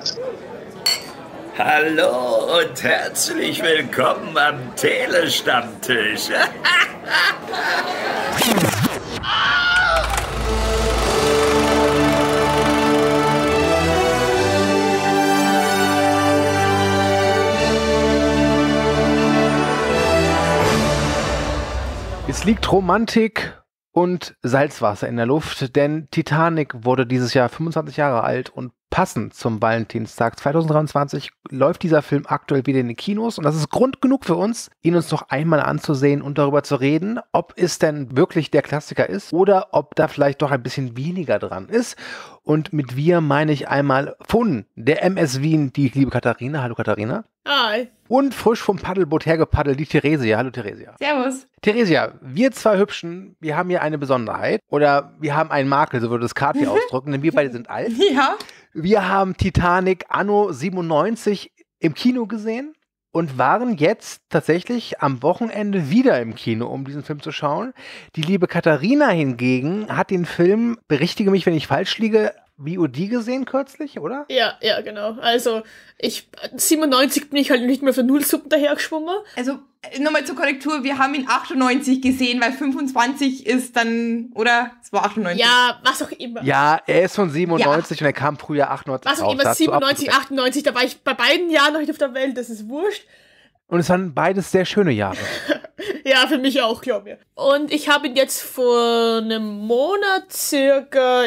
Hallo und herzlich willkommen am Telestammtisch. Es liegt Romantik und Salzwasser in der Luft, denn Titanic wurde dieses Jahr 25 Jahre alt und passend zum Valentinstag 2023 läuft dieser Film aktuell wieder in den Kinos und das ist Grund genug für uns, ihn uns noch einmal anzusehen und darüber zu reden, ob es denn wirklich der Klassiker ist oder ob da vielleicht doch ein bisschen weniger dran ist. Und mit wir meine ich einmal von der MS Wien, die liebe Katharina. Hallo Katharina. Hi. Und frisch vom Paddelboot hergepaddelt, die Theresia. Hallo Theresia. Servus. Theresia, wir zwei Hübschen, wir haben hier eine Besonderheit. Oder wir haben einen Makel, so würde das Kati ausdrücken, denn wir beide sind alt. Ja. Wir haben Titanic anno 97 im Kino gesehen und waren jetzt tatsächlich am Wochenende wieder im Kino, um diesen Film zu schauen. Die liebe Katharina hingegen hat den Film, berichtige mich, wenn ich falsch liege, VOD gesehen kürzlich, oder? Ja, genau. Also, 97 bin ich halt nicht mehr für Nullsuppen dahergeschwommen. Also, nochmal zur Korrektur, wir haben ihn 98 gesehen, weil 25 ist dann, oder? Es war 98. Ja, was auch immer. Ja, er ist von 97 und er kam Frühjahr 98 was auch immer, 97, 98, da war ich bei beiden Jahren noch nicht auf der Welt, das ist wurscht. Und es waren beides sehr schöne Jahre. Ja, für mich auch, glaub mir. Und ich habe ihn jetzt vor einem Monat circa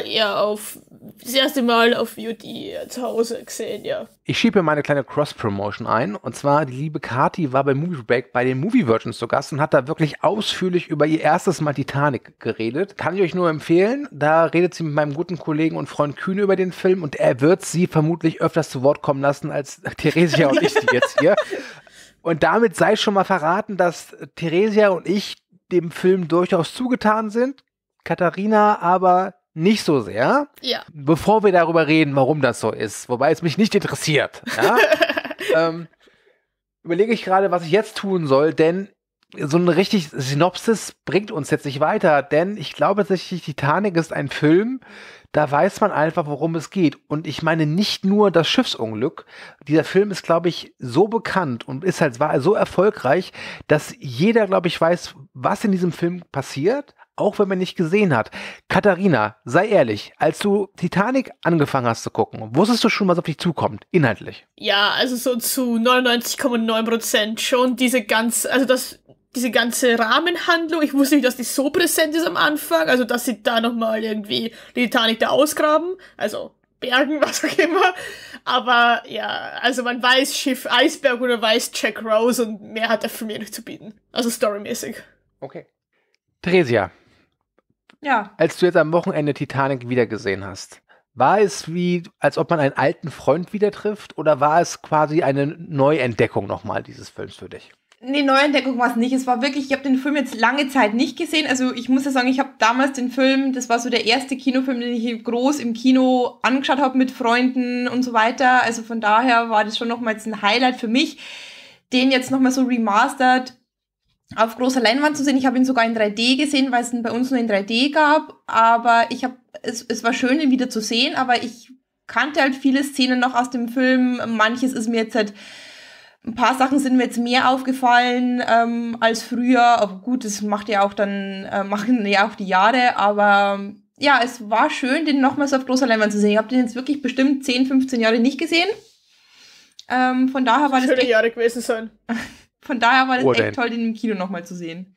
das erste Mal auf VOD zu Hause gesehen, ja. Ich schiebe mir meine kleine Cross-Promotion ein. Und zwar, die liebe Kati war bei Movie Break bei den Movie Virgins zu Gast und hat da wirklich ausführlich über ihr erstes Mal Titanic geredet. Kann ich euch nur empfehlen. Da redet sie mit meinem guten Kollegen und Freund Kühne über den Film und er wird sie vermutlich öfters zu Wort kommen lassen als Theresia und ich jetzt hier. Und damit sei schon mal verraten, dass Theresia und ich dem Film durchaus zugetan sind, Katharina aber nicht so sehr. Ja. Bevor wir darüber reden, warum das so ist, wobei es mich nicht interessiert, ja, überlege ich gerade, was ich jetzt tun soll, denn so eine richtige Synopsis bringt uns jetzt nicht weiter, denn ich glaube tatsächlich, Titanic ist ein Film, da weiß man einfach, worum es geht. Und ich meine nicht nur das Schiffsunglück. Dieser Film ist, glaube ich, so bekannt und war so erfolgreich, dass jeder, glaube ich, weiß, was in diesem Film passiert, auch wenn man nicht gesehen hat. Katharina, sei ehrlich, als du Titanic angefangen hast zu gucken, wusstest du schon, was auf dich zukommt, inhaltlich? Ja, also so zu 99,9% schon diese ganze Rahmenhandlung, ich wusste nicht, dass die so präsent ist am Anfang, also dass sie da nochmal irgendwie die Titanic da ausgraben, also bergen, was auch immer, aber ja, also man weiß Schiff Eisberg oder weiß Jack Rose und mehr hat er für mich nicht zu bieten, also storymäßig. Okay. Theresia, ja. Als du jetzt am Wochenende Titanic wiedergesehen hast, war es wie, als ob man einen alten Freund wieder trifft oder war es quasi eine Neuentdeckung nochmal dieses Films für dich? Nee, Neuentdeckung war es nicht. Es war wirklich, ich habe den Film jetzt lange Zeit nicht gesehen. Also ich muss ja sagen, ich habe damals den Film, das war so der erste Kinofilm, den ich groß im Kino angeschaut habe mit Freunden und so weiter. Also von daher war das schon nochmals ein Highlight für mich, den jetzt nochmal so remastered auf großer Leinwand zu sehen. Ich habe ihn sogar in 3D gesehen, weil es ihn bei uns nur in 3D gab. Aber es war schön, ihn wieder zu sehen. Aber ich kannte halt viele Szenen noch aus dem Film. Manches ist mir jetzt halt ein paar Sachen sind mir jetzt mehr aufgefallen als früher, aber gut, das machen ja auch die Jahre, aber ja, es war schön, den nochmals auf großer Leinwand zu sehen. Ich habe den jetzt wirklich bestimmt 10, 15 Jahre nicht gesehen. Von daher war das schöne Jahre gewesen sein. Von daher war das echt toll, den im Kino nochmal zu sehen.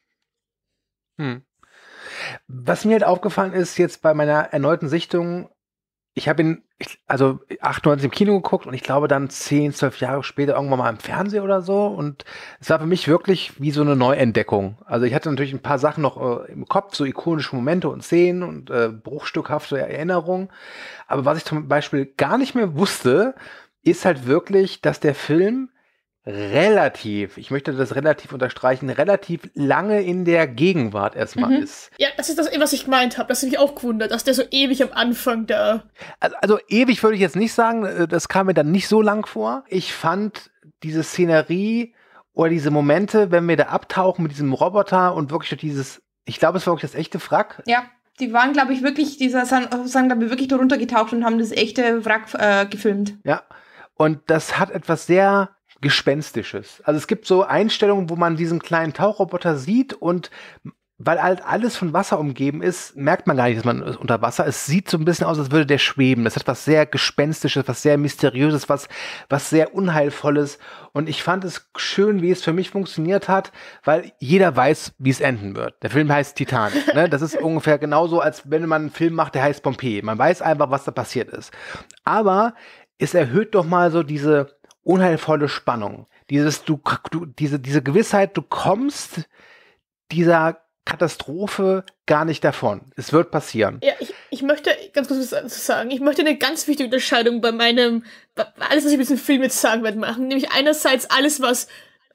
Was mir halt aufgefallen ist, jetzt bei meiner erneuten Sichtung, ich habe ihn, 98 im Kino geguckt und ich glaube dann 10, 12 Jahre später irgendwann mal im Fernsehen oder so und es war für mich wirklich wie so eine Neuentdeckung. Also ich hatte natürlich ein paar Sachen noch im Kopf, so ikonische Momente und Szenen und bruchstückhafte Erinnerungen, aber was ich zum Beispiel gar nicht mehr wusste, ist halt wirklich, dass der Film ich möchte das relativ unterstreichen, relativ lange in der Gegenwart erstmal ist. Ja, das ist das, was ich gemeint habe. Das hat mich auch gewundert, dass der so ewig am Anfang da... Also ewig würde ich jetzt nicht sagen, das kam mir dann nicht so lang vor. Ich fand diese Szenerie oder diese Momente, wenn wir da abtauchen mit diesem Roboter und wirklich dieses, ich glaube, es war wirklich das echte Wrack. Ja, die waren, glaube ich, wirklich, glaube ich, wirklich darunter getaucht und haben das echte Wrack gefilmt. Ja. Und das hat etwas sehr Gespenstisches. Also es gibt so Einstellungen, wo man diesen kleinen Tauchroboter sieht und weil halt alles von Wasser umgeben ist, merkt man gar nicht, dass man unter Wasser ist. Es sieht so ein bisschen aus, als würde der schweben. Das hat was sehr Gespenstisches, was sehr Mysteriöses, was sehr Unheilvolles. Und ich fand es schön, wie es für mich funktioniert hat, weil jeder weiß, wie es enden wird. Der Film heißt Titanic. Ne? Das ist ungefähr genauso, als wenn man einen Film macht, der heißt Pompeii. Man weiß einfach, was da passiert ist. Aber es erhöht doch mal so diese unheilvolle Spannung. Diese Gewissheit, du kommst dieser Katastrophe gar nicht davon. Es wird passieren. Ja, ich möchte ganz kurz was sagen. Ich möchte eine ganz wichtige Unterscheidung bei alles, was ich mit diesem Film jetzt sagen werde, machen. Nämlich einerseits alles, was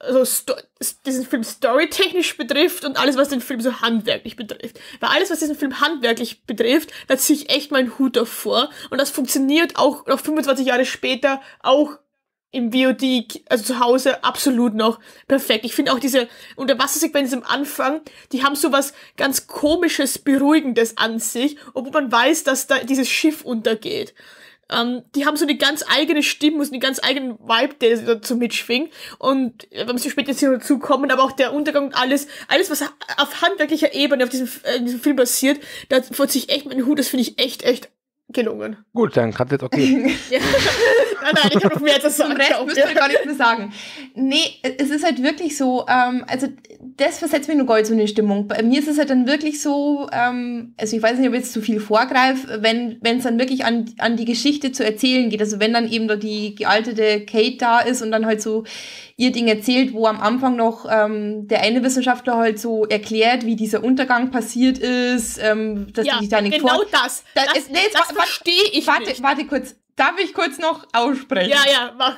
diesen Film storytechnisch betrifft und alles, was den Film so handwerklich betrifft. Weil alles, was diesen Film handwerklich betrifft, da ziehe ich echt meinen Hut davor. Und das funktioniert auch noch 25 Jahre später auch im VOD, also zu Hause, absolut noch perfekt. Ich finde auch diese Unterwassersequenzen am Anfang, die haben so was ganz Komisches, Beruhigendes an sich, obwohl man weiß, dass da dieses Schiff untergeht. Die haben so eine ganz eigene Stimmung, so einen ganz eigenen Vibe, der dazu mitschwingt. Und wir müssen später jetzt dazu kommen, aber auch der Untergang und alles, was auf handwerklicher Ebene in diesem Film passiert, da ziehe ich echt meinen Hut, das finde ich echt gelungen. Gut, dann kannst du jetzt okay. Ja. Nein, ich habe noch mehr zu sagen. Zum Rest müsst ihr gar nichts mehr sagen. Nee, es ist halt wirklich so, also das versetzt mich nur gar nicht so in die Stimmung. Bei mir ist es halt dann wirklich so, also ich weiß nicht, ob ich jetzt zu viel vorgreife, wenn es dann wirklich an die Geschichte zu erzählen geht, also wenn dann eben da die gealtete Kate da ist und dann halt so ihr Ding erzählt, wo am Anfang noch der eine Wissenschaftler halt so erklärt, wie dieser Untergang passiert ist, dass ja, die Titanic genau das verstehe ich nicht. Warte kurz. Darf ich kurz noch aussprechen? Ja, mach.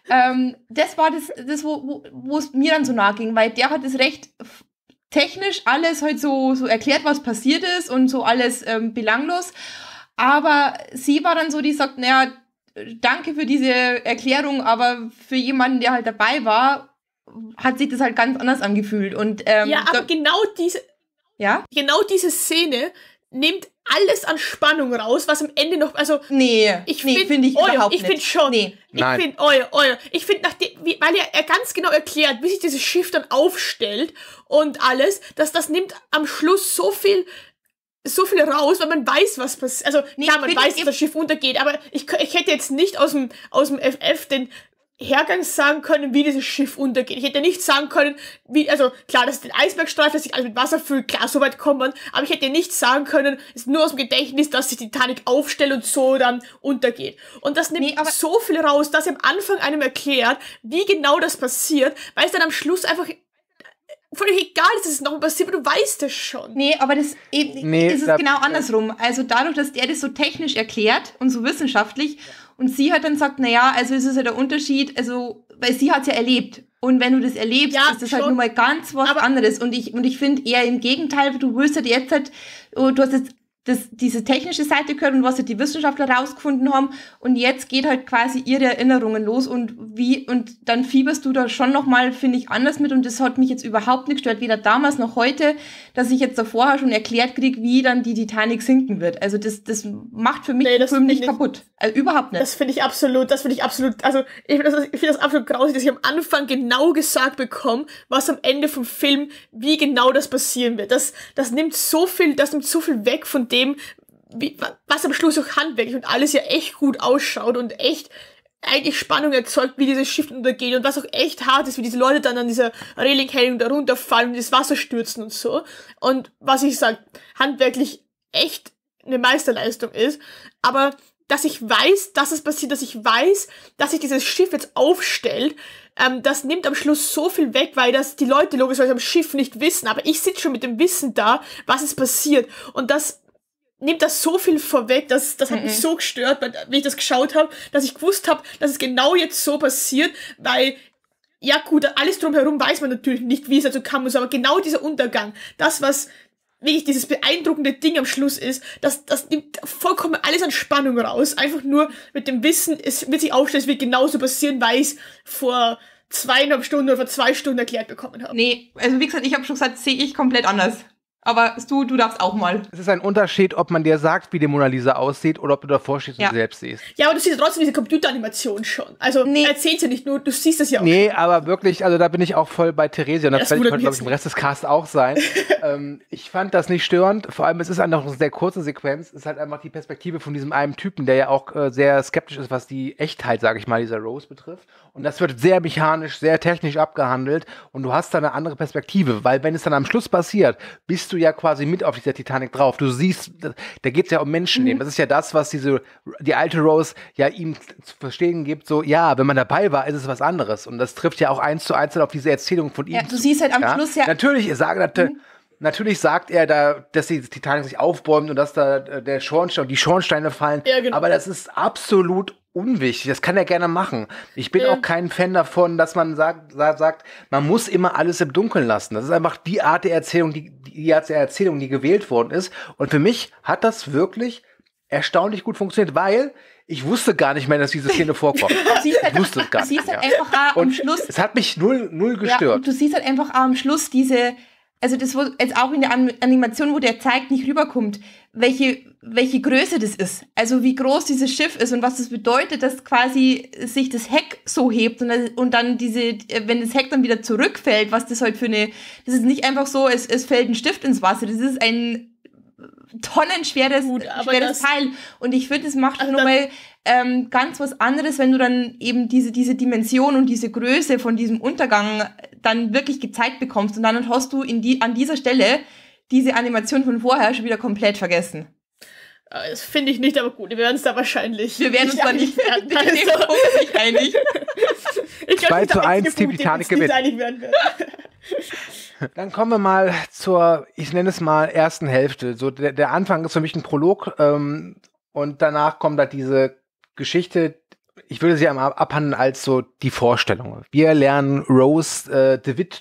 Das war das wo es mir dann so nahe ging, weil der hat es recht technisch alles halt so erklärt, was passiert ist und so alles belanglos. Aber sie war dann so, die sagt, naja, danke für diese Erklärung, aber für jemanden, der halt dabei war, hat sich das halt ganz anders angefühlt. Und, ja, aber genau diese Szene nimmt alles an Spannung raus, was am Ende noch, also... finde ich überhaupt nicht. Ich finde schon. Nee. Ich finde, weil er ganz genau erklärt, wie sich dieses Schiff dann aufstellt und alles, dass das nimmt am Schluss so viel raus, weil man weiß, was passiert. Also, klar, man weiß, dass das Schiff untergeht, aber ich hätte jetzt nicht aus dem FF den Hergang sagen können, wie dieses Schiff untergeht. Ich hätte nicht sagen können, also klar, das ist den Eisbergstreifen, dass sich alles mit Wasser füllt, klar, so weit kommt man, aber ich hätte nicht sagen können, ist nur aus dem Gedächtnis, dass sich die Titanic aufstellt und so dann untergeht. Und das nimmt so viel raus, dass er am Anfang einem erklärt, wie genau das passiert, weil es dann am Schluss einfach völlig egal ist, dass es noch passiert, aber du weißt es schon. Nee, aber das ist es genau andersrum. Also dadurch, dass der das so technisch erklärt und so wissenschaftlich und sie hat dann sagt, naja, also es ist ja der Unterschied, also, weil sie hat es ja erlebt. Und wenn du das erlebst, ist das halt nun mal ganz was anderes. Und ich finde eher im Gegenteil, du wirst halt jetzt halt, du hast jetzt diese technische Seite gehört und was halt die Wissenschaftler rausgefunden haben und jetzt geht halt quasi ihre Erinnerungen los und dann fieberst du da schon nochmal, finde ich, anders mit und das hat mich jetzt überhaupt nicht gestört, weder damals noch heute, dass ich jetzt da vorher schon erklärt kriege, wie dann die Titanic sinken wird. Also das macht für mich den Film nicht kaputt. Also überhaupt nicht. Das finde ich absolut, also ich finde das absolut grausig, dass ich am Anfang genau gesagt bekomme, was am Ende vom Film, wie genau das passieren wird. Das nimmt so viel weg von dem, was am Schluss auch handwerklich und alles ja echt gut ausschaut und echt eigentlich Spannung erzeugt, wie dieses Schiff untergeht und was auch echt hart ist, wie diese Leute dann an dieser Reling hängen und da runterfallen und ins Wasser stürzen und so. Und was ich sag, handwerklich echt eine Meisterleistung ist, aber dass ich weiß, dass es passiert, dass ich weiß, dass sich dieses Schiff jetzt aufstellt, das nimmt am Schluss so viel weg, weil das die Leute logischerweise am Schiff nicht wissen, aber ich sitze schon mit dem Wissen da, was ist passiert und das nimmt das so viel vorweg, das hat mich so gestört, wie ich das geschaut habe, dass ich gewusst habe, dass es genau jetzt so passiert, weil, ja gut, alles drumherum weiß man natürlich nicht, wie es dazu kam, aber genau dieser Untergang, das, was wirklich dieses beeindruckende Ding am Schluss ist, das nimmt vollkommen alles an Spannung raus, einfach nur mit dem Wissen, es wird sich aufstellen, es wird genauso passieren, weil ich es vor 2,5 Stunden oder vor 2 Stunden erklärt bekommen habe. Nee, also wie gesagt, ich habe schon gesagt, sehe ich komplett anders. Aber du darfst auch mal. Es ist ein Unterschied, ob man dir sagt, wie die Mona Lisa aussieht oder ob du davor stehst und sie selbst siehst. Ja, aber du siehst trotzdem diese Computeranimation schon. Also erzählst ja nicht nur, du siehst es ja auch Nee, schon. aber wirklich, also da bin ich auch voll bei Theresia. Und das werde ich, glaube ich, im Rest des Casts auch sein. Ich fand das nicht störend. Vor allem, es ist einfach eine sehr kurze Sequenz. Es ist halt einfach die Perspektive von diesem einen Typen, der ja auch sehr skeptisch ist, was die Echtheit, sage ich mal, dieser Rose betrifft. Und das wird sehr mechanisch, sehr technisch abgehandelt. Und du hast da eine andere Perspektive. Weil wenn es dann am Schluss passiert, bist du ja quasi mit auf dieser Titanic drauf. Du siehst, da geht es ja um Menschenleben. Das ist ja das, was die alte Rose ja ihm zu verstehen gibt. So, ja, wenn man dabei war, ist es was anderes. Und das trifft ja auch 1:1 auf diese Erzählung von ihm. Ja, du siehst halt am Schluss ja... Natürlich sagt er da, dass die Titanic sich aufbäumt und dass da der Schornstein und die Schornsteine fallen. Ja, genau. Aber das ist absolut unwichtig. Das kann er gerne machen. Ich bin auch kein Fan davon, dass man sagt, man muss immer alles im Dunkeln lassen. Das ist einfach die Art der Erzählung, die gewählt worden ist. Und für mich hat das wirklich erstaunlich gut funktioniert, weil ich wusste gar nicht mehr, dass diese Szene vorkommt. Ich wusste es gar nicht. Du siehst halt einfach am Schluss... Es hat mich null gestört. Ja, und du siehst halt einfach am Schluss diese... Also das, wo jetzt auch in der Animation, wo der zeigt, nicht rüberkommt, welche Größe das ist. Also wie groß dieses Schiff ist und was das bedeutet, dass quasi sich das Heck so hebt und dann wenn das Heck dann wieder zurückfällt, was das halt das ist nicht einfach so, es fällt ein Stift ins Wasser, das ist ein tonnenschweres Teil. Und ich finde, es macht nochmal ganz was anderes, wenn du dann eben diese Dimension und diese Größe von diesem Untergang dann wirklich gezeigt bekommst. Und dann hast du an dieser Stelle diese Animation von vorher schon wieder komplett vergessen. Das finde ich nicht, aber gut, wir werden uns da wahrscheinlich... Wir werden uns da nicht einig. 2:1 Team Titanic gewinnt. Dann kommen wir mal zur, ich nenne es mal, ersten Hälfte. So der Anfang ist für mich ein Prolog und danach kommt da diese Geschichte, ich würde sie einmal abhandeln als so die Vorstellung. Wir lernen Rose DeWitt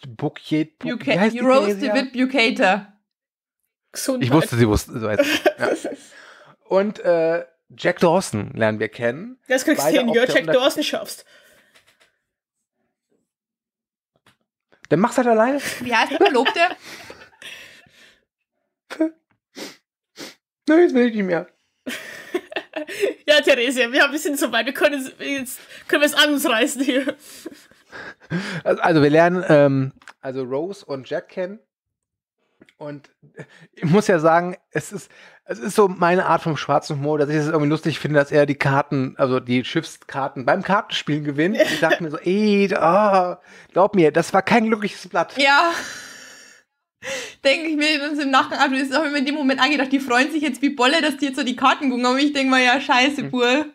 Bukater. Ich wusste, sie wusste. So heißt ja. Und Jack Dawson lernen wir kennen. Das kriegst du hin, Jack Dawson schaffst. Dann machst du halt alleine. Wie heißt der Verlobte? Nein, jetzt will ich nicht mehr. Ja, Theresia, wir sind so weit, wir können es an uns reißen hier. Also wir lernen Rose und Jack kennen. Und ich muss ja sagen, es ist so meine Art vom schwarzen Humor, dass ich es irgendwie lustig finde, dass er die Karten, also die Schiffskarten beim Kartenspielen gewinnt. Ich dachte mir so, glaub mir, das war kein glückliches Blatt. Ja. Denke ich mir im Nachgang, du ist auch immer in dem Moment angedacht, die freuen sich jetzt wie Bolle, dass die jetzt so die Karten gucken, aber ich denke mal, ja, scheiße, pur.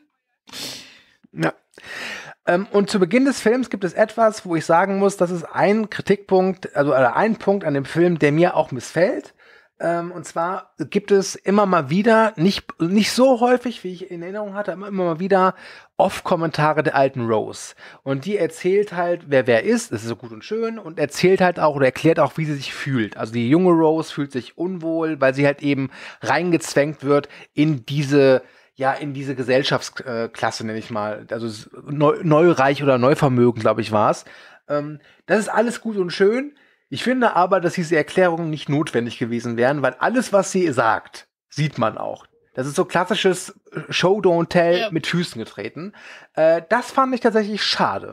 Ja. Und zu Beginn des Films gibt es etwas, wo ich sagen muss, das ist ein Kritikpunkt, also ein Punkt an dem Film, der mir auch missfällt. Und zwar gibt es immer mal wieder, nicht so häufig, wie ich in Erinnerung hatte, aber immer mal wieder Off-Kommentare der alten Rose. Und die erzählt halt, wer ist, das ist so gut und schön, und erzählt halt auch oder erklärt auch, wie sie sich fühlt. Also die junge Rose fühlt sich unwohl, weil sie halt eben reingezwängt wird in diese Gesellschaftsklasse, nenne ich mal. Also Neureich oder Neuvermögen, glaube ich, war es. Das ist alles gut und schön. Ich finde aber, dass diese Erklärungen nicht notwendig gewesen wären, weil alles, was sie sagt, sieht man auch. Das ist so klassisches Show, don't tell, mit Füßen getreten. Das fand ich tatsächlich schade.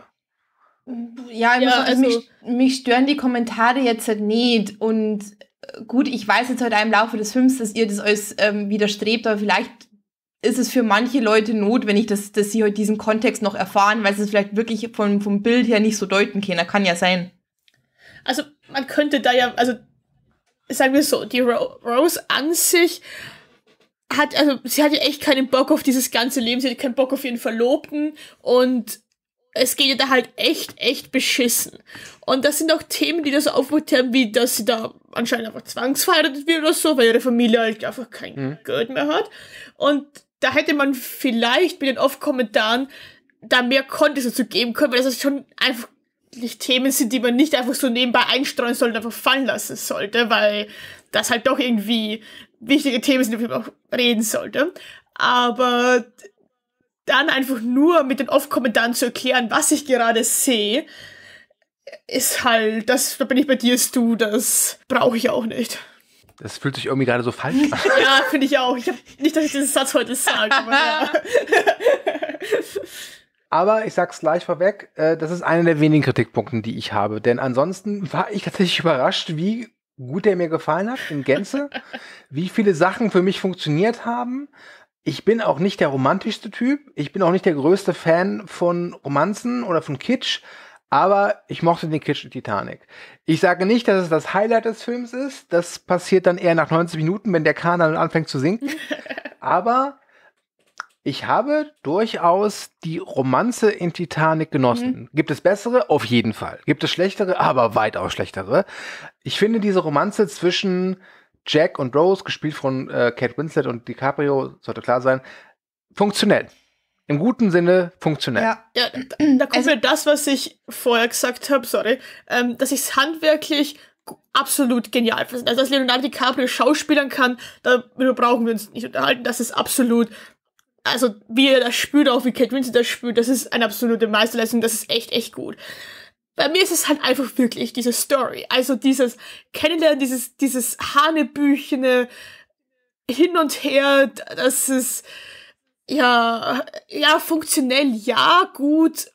Ja, mich stören die Kommentare jetzt halt nicht. Und gut, ich weiß jetzt halt im Laufe des Films, dass ihr das alles widerstrebt, aber vielleicht ist es für manche Leute notwendig, dass sie halt diesen Kontext noch erfahren, weil sie es vielleicht wirklich vom Bild her nicht so deuten können. Kann ja sein. Also man könnte da ja, also sagen wir so, die Rose an sich sie hat ja echt keinen Bock auf dieses ganze Leben, sie hat keinen Bock auf ihren Verlobten und es geht ihr da halt echt beschissen. Und das sind auch Themen, die da so aufgebracht haben, wie dass sie da anscheinend einfach zwangsverheiratet wird oder so, weil ihre Familie halt einfach kein Geld mehr hat. Und da hätte man vielleicht mit den Off-Kommentaren da mehr Kontext dazu geben können, weil das schon einfach Themen sind, die man nicht einfach so nebenbei einstreuen sollte, einfach fallen lassen sollte, weil das halt doch irgendwie wichtige Themen sind, über die man auch reden sollte. Aber dann einfach nur mit den Off-Kommentaren zu erklären, was ich gerade sehe, ist halt, da bin ich bei dir, Stu, das brauche ich auch nicht. Das fühlt sich irgendwie gerade so falsch an. Ja, finde ich auch. Ich habe nicht, dass ich diesen Satz heute sage, aber ja. Aber ich sag's gleich vorweg, das ist einer der wenigen Kritikpunkte, die ich habe. Denn ansonsten war ich tatsächlich überrascht, wie gut der mir gefallen hat, in Gänze. Wie viele Sachen für mich funktioniert haben. Ich bin auch nicht der romantischste Typ. Ich bin auch nicht der größte Fan von Romanzen oder von Kitsch. Aber ich mochte den Kitsch in Titanic. Ich sage nicht, dass es das Highlight des Films ist. Das passiert dann eher nach 90 Minuten, wenn der Kahn dann anfängt zu sinken. Aber ich habe durchaus die Romanze in Titanic genossen. Gibt es bessere? Auf jeden Fall. Gibt es schlechtere? Aber weitaus schlechtere. Ich finde diese Romanze zwischen Jack und Rose, gespielt von Kate Winslet und DiCaprio, sollte klar sein, funktionell. Im guten Sinne funktionell. Ja. Ja, da kommt mir das, was ich vorher gesagt habe, dass ich es handwerklich absolut genial finde. Also, dass Leonardo DiCaprio schauspielern kann, darüber brauchen wir uns nicht unterhalten. Das ist absolut, also wie er das spürt, auch wie Kate Winslet das spürt, das ist eine absolute Meisterleistung, das ist echt, echt gut. Bei mir ist es halt einfach wirklich diese Story, also dieses Kennenlernen, dieses hanebüchene Hin und Her, das ist ja, funktionell, ja, gut.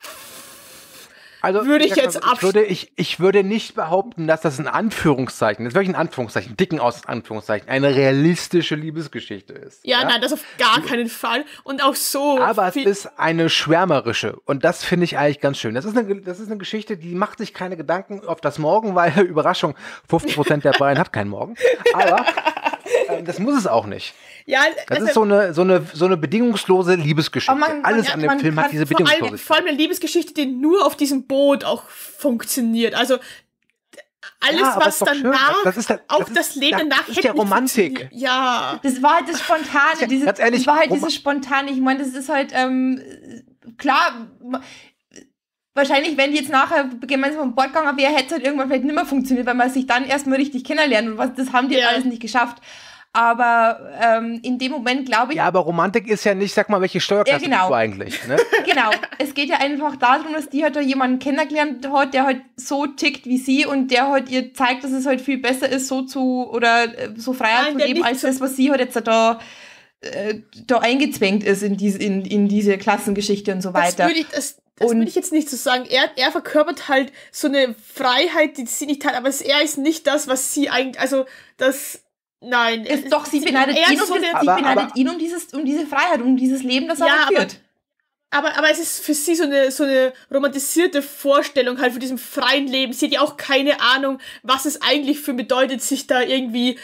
Also, würde ich jetzt ich würde nicht behaupten, dass das in Anführungszeichen, das ist wirklich in Anführungszeichen, dicken aus Anführungszeichen, eine realistische Liebesgeschichte ist. Ja, nein, das auf gar keinen Fall. Und auch so. Aber es ist eine schwärmerische. Und das finde ich eigentlich ganz schön. Das ist eine Geschichte, die macht sich keine Gedanken auf das Morgen, weil, Überraschung, 50% der Bayern hat keinen Morgen. Aber das muss es auch nicht. Ja, das ist so eine bedingungslose Liebesgeschichte. Alles an dem Film hat diese Bedingungslosigkeit. Vor allem eine Liebesgeschichte, die nur auf diesem Boot auch funktioniert. Also alles, was danach, das Leben danach ist ja Romantik. Ja. Das war halt das Spontane. Ganz ehrlich, das war halt dieses Spontane. Ich meine, das ist halt, klar, wahrscheinlich, wenn die jetzt nachher gemeinsam an Bord gegangen wäre, hätte es halt irgendwann vielleicht nicht mehr funktioniert, weil man sich dann erstmal richtig kennenlernt und das haben die alles nicht geschafft. Aber in dem Moment glaube ich... Ja, aber Romantik ist ja nicht, sag mal, welche Steuerklasse du eigentlich, ne? Genau. Es geht ja einfach darum, dass die halt da jemanden kennengelernt hat, der halt so tickt wie sie und der halt ihr zeigt, dass es halt viel besser ist, so freier zu leben, als das, was sie halt jetzt da eingezwängt ist in diese Klassengeschichte und so weiter. Das würde ich jetzt nicht so sagen. Er verkörpert halt so eine Freiheit, die sie nicht hat, aber er ist nicht das, was sie eigentlich, also das... Nein. Doch, sie beneidet ihn um diese Freiheit, um dieses Leben, das er führt. Aber es ist für sie so eine romantisierte Vorstellung halt von diesem freien Leben. Sie hat ja auch keine Ahnung, was es eigentlich für bedeutet, sich da irgendwie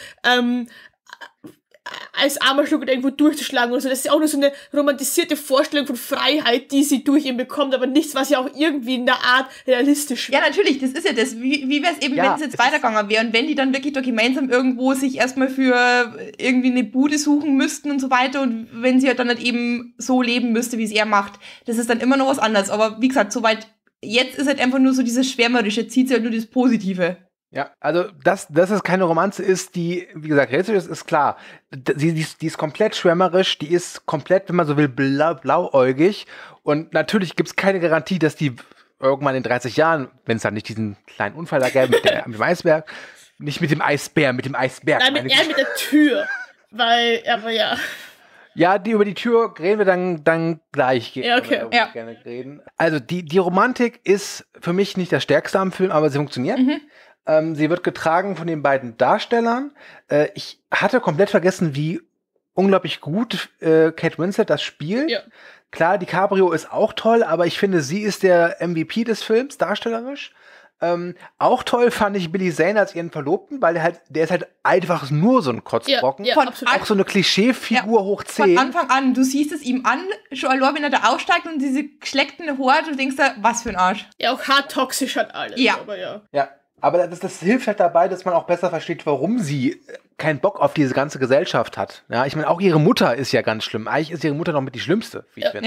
als armer Schluck irgendwo durchzuschlagen oder so. Das ist auch nur so eine romantisierte Vorstellung von Freiheit, die sie durch ihn bekommt, aber nichts, was ja auch irgendwie in der Art realistisch wäre. Ja, natürlich, das ist ja das. Wie wäre es eben, wenn es jetzt weitergegangen wäre und wenn die dann wirklich da gemeinsam irgendwo sich erstmal für irgendwie eine Bude suchen müssten und so weiter und wenn sie halt dann halt eben so leben müsste, wie es er macht. Das ist dann immer noch was anderes. Aber wie gesagt, soweit, jetzt ist halt einfach nur so dieses Schwärmerische, zieht sie halt nur das Positive. Ja, also, dass es keine Romanze ist, die, wie gesagt, realistisch ist klar. Die ist komplett schwärmerisch, die ist komplett, wenn man so will, blauäugig. Und natürlich gibt's keine Garantie, dass die irgendwann in 30 Jahren, wenn es dann nicht diesen kleinen Unfall da gäbe mit dem Eisberg, nicht mit dem Eisbär, mit dem Eisberg. Nein, mit der Tür. Aber ja. Ja, über die Tür reden wir dann gleich. Ja, okay. Gerne reden. Also, die Romantik ist für mich nicht das Stärkste am Film, aber sie funktioniert. Sie wird getragen von den beiden Darstellern. Ich hatte komplett vergessen, wie unglaublich gut Kate Winslet das spielt. Ja. Klar, DiCaprio ist auch toll, aber ich finde, sie ist der MVP des Films, darstellerisch. Auch toll fand ich Billy Zane als ihren Verlobten, weil der ist halt einfach nur so ein Kotzbrocken. Ja, auch so eine Klischeefigur hoch 10. Von Anfang an, du siehst es ihm an, schon allein, wenn er da aussteigt und diese geschleckten Haare, du denkst da, was für ein Arsch. Ja, auch hart toxisch hat alles. Ja. Aber ja. Ja. Aber das hilft halt dabei, dass man auch besser versteht, warum sie keinen Bock auf diese ganze Gesellschaft hat. Ja, ich meine, auch ihre Mutter ist ja ganz schlimm. Eigentlich ist ihre Mutter noch mit die Schlimmste, wie ich finde. Ja.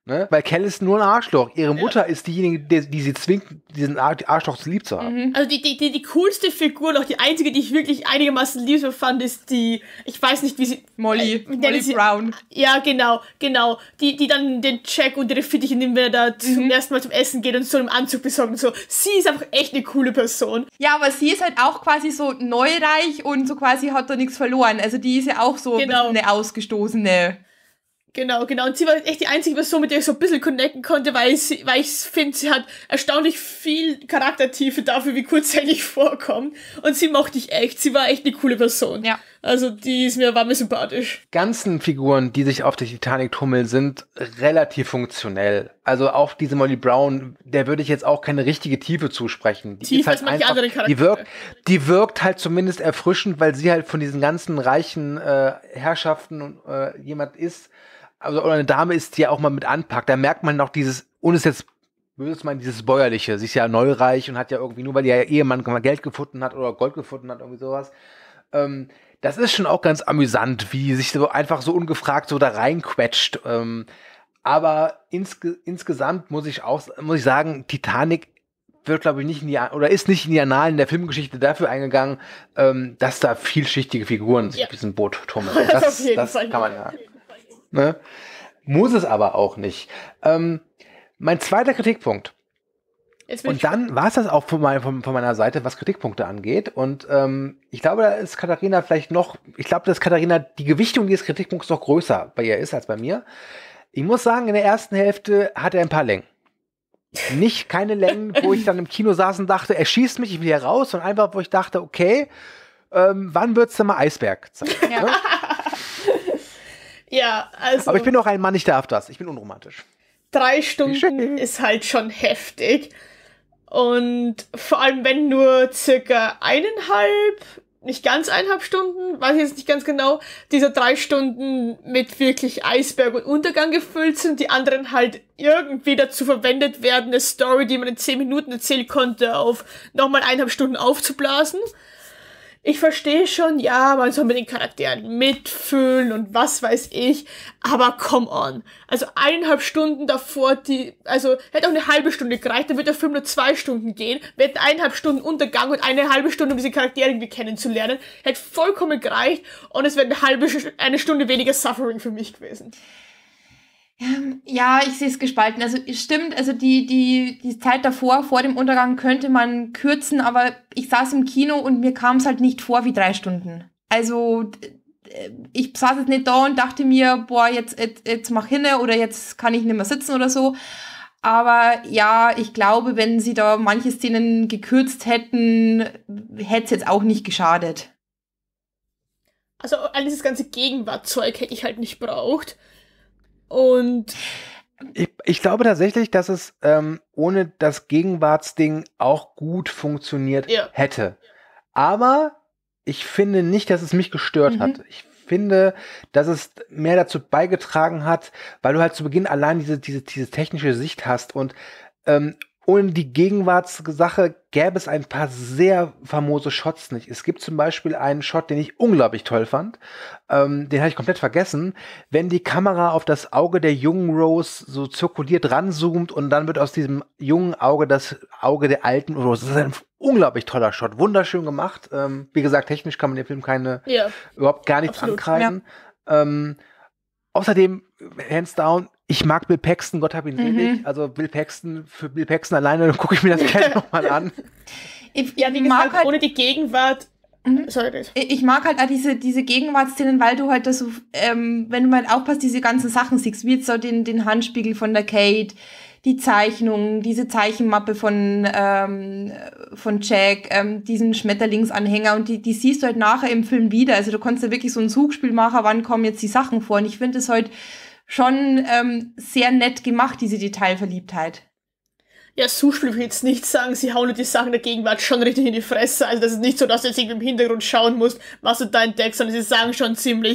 Ne? Weil Kel ist nur ein Arschloch. Ihre Mutter ist diejenige, die sie zwingt, diesen Arschloch zu lieb zu haben. Also die coolste Figur, noch die einzige, die ich wirklich einigermaßen lieb fand, ist die, ich weiß nicht, wie sie... Molly sie, Brown. Ja, genau. Die dann den Jack und ihre Fittiche nimmt, wenn er da zum ersten Mal zum Essen geht und so einen Anzug besorgt und so. Sie ist einfach echt eine coole Person. Ja, aber sie ist halt auch quasi so neureich und so quasi hat da nichts verloren. Also die ist ja auch so ein bisschen eine Ausgestoßene. Genau. Und sie war echt die einzige Person, mit der ich so ein bisschen connecten konnte, weil ich finde, sie hat erstaunlich viel Charaktertiefe dafür, wie kurz sie eigentlich vorkommt. Und sie mochte ich echt. Sie war echt eine coole Person. Ja. Also war mir sympathisch. Ganzen Figuren, die sich auf der Titanic tummeln, sind relativ funktionell. Also auch diese Molly Brown, der würde ich jetzt auch keine richtige Tiefe zusprechen. Die ist halt manche andere Charaktere. Die wirkt halt zumindest erfrischend, weil sie halt von diesen ganzen reichen Herrschaften jemand ist, also oder eine Dame ist, die ja auch mal mit anpackt. Da merkt man noch dieses, und ist jetzt böse zu meinen, dieses Bäuerliche. Sie ist ja neureich und hat ja irgendwie, nur weil ihr Ehemann mal Geld gefunden hat oder Gold gefunden hat, irgendwie sowas. Das ist schon auch ganz amüsant, wie sich so einfach so ungefragt so da reinquetscht. Aber insgesamt muss ich sagen, Titanic wird, glaube ich, ist nicht in die Annalen der Filmgeschichte dafür eingegangen, dass da vielschichtige Figuren sich auf diesem Boot tummeln. Das kann man ja. Ne? Muss es aber auch nicht. Mein zweiter Kritikpunkt. Und dann war es das auch von meiner Seite, was Kritikpunkte angeht. Und ich glaube, dass Katharina die Gewichtung dieses Kritikpunkts noch größer bei ihr ist als bei mir. Ich muss sagen, in der ersten Hälfte hat er ein paar Längen. Keine Längen, wo ich dann im Kino saß und dachte, er schießt mich, ich will hier raus. Und einfach, wo ich dachte, okay, wann wird's denn mal Eisberg zeigen? Ja. Ne? Ja, also... Aber ich bin auch ein Mann, ich darf das. Ich bin unromantisch. 3 Stunden ist halt schon heftig. Und vor allem, wenn nur circa 1,5, nicht ganz 1,5 Stunden, weiß ich jetzt nicht ganz genau, dieser 3 Stunden mit wirklich Eisberg und Untergang gefüllt sind, die anderen halt irgendwie dazu verwendet werden, eine Story, die man in 10 Minuten erzählen konnte, auf nochmal 1,5 Stunden aufzublasen. Ich verstehe schon, ja, man soll mit den Charakteren mitfühlen und was weiß ich, aber come on. Also 1,5 Stunden davor, hätte auch eine halbe Stunde gereicht, dann wird der Film nur 2 Stunden gehen. Wir hätten 1,5 Stunden Untergang und eine halbe Stunde, um diese Charaktere irgendwie kennenzulernen. Hätte vollkommen gereicht und es wäre eine Stunde weniger Suffering für mich gewesen. Ja, ich sehe es gespalten. Also stimmt, also die Zeit davor, vor dem Untergang, könnte man kürzen, aber ich saß im Kino und mir kam es halt nicht vor wie 3 Stunden. Also ich saß jetzt nicht da und dachte mir, boah, jetzt mach hinne oder jetzt kann ich nicht mehr sitzen oder so. Aber ja, ich glaube, wenn sie da manche Szenen gekürzt hätten, hätte es jetzt auch nicht geschadet. Also all dieses ganze Gegenwartzeug hätte ich halt nicht braucht. Und ich glaube tatsächlich, dass es ohne das Gegenwartsding auch gut funktioniert hätte. Aber ich finde nicht, dass es mich gestört hat. Ich finde, dass es mehr dazu beigetragen hat, weil du halt zu Beginn allein diese technische Sicht hast und ohne die Gegenwartssache gäbe es ein paar sehr famose Shots nicht. Es gibt zum Beispiel einen Shot, den ich unglaublich toll fand. Den habe ich komplett vergessen. Wenn die Kamera auf das Auge der jungen Rose so zirkuliert ranzoomt und dann wird aus diesem jungen Auge das Auge der alten Rose. Das ist ein unglaublich toller Shot. Wunderschön gemacht. Wie gesagt, technisch kann man dem Film überhaupt gar nichts ankreiden. Ja. Außerdem, hands down, ich mag Bill Paxton, Gott hab ihn selig. Also für Bill Paxton alleine, dann gucke ich mir das gerne nochmal an. Wie gesagt, halt, ohne die Gegenwart. Sorry. Ich mag halt auch diese Gegenwartsszenen, weil du halt so, wenn du mal aufpasst, diese ganzen Sachen siehst, wie jetzt so den Handspiegel von der Kate, die Zeichnung, diese Zeichenmappe von Jack, diesen Schmetterlingsanhänger und die siehst du halt nachher im Film wieder. Also du kannst ja wirklich so ein Suchspiel machen, wann kommen jetzt die Sachen vor. Und ich finde es halt schon sehr nett gemacht, diese Detailverliebtheit. Ja, Suchspiel will ich jetzt nicht sagen, sie hauen die Sachen der Gegenwart schon richtig in die Fresse. Also das ist nicht so, dass du jetzt irgendwie im Hintergrund schauen musst, was du da entdeckst, sondern sie sagen schon ziemlich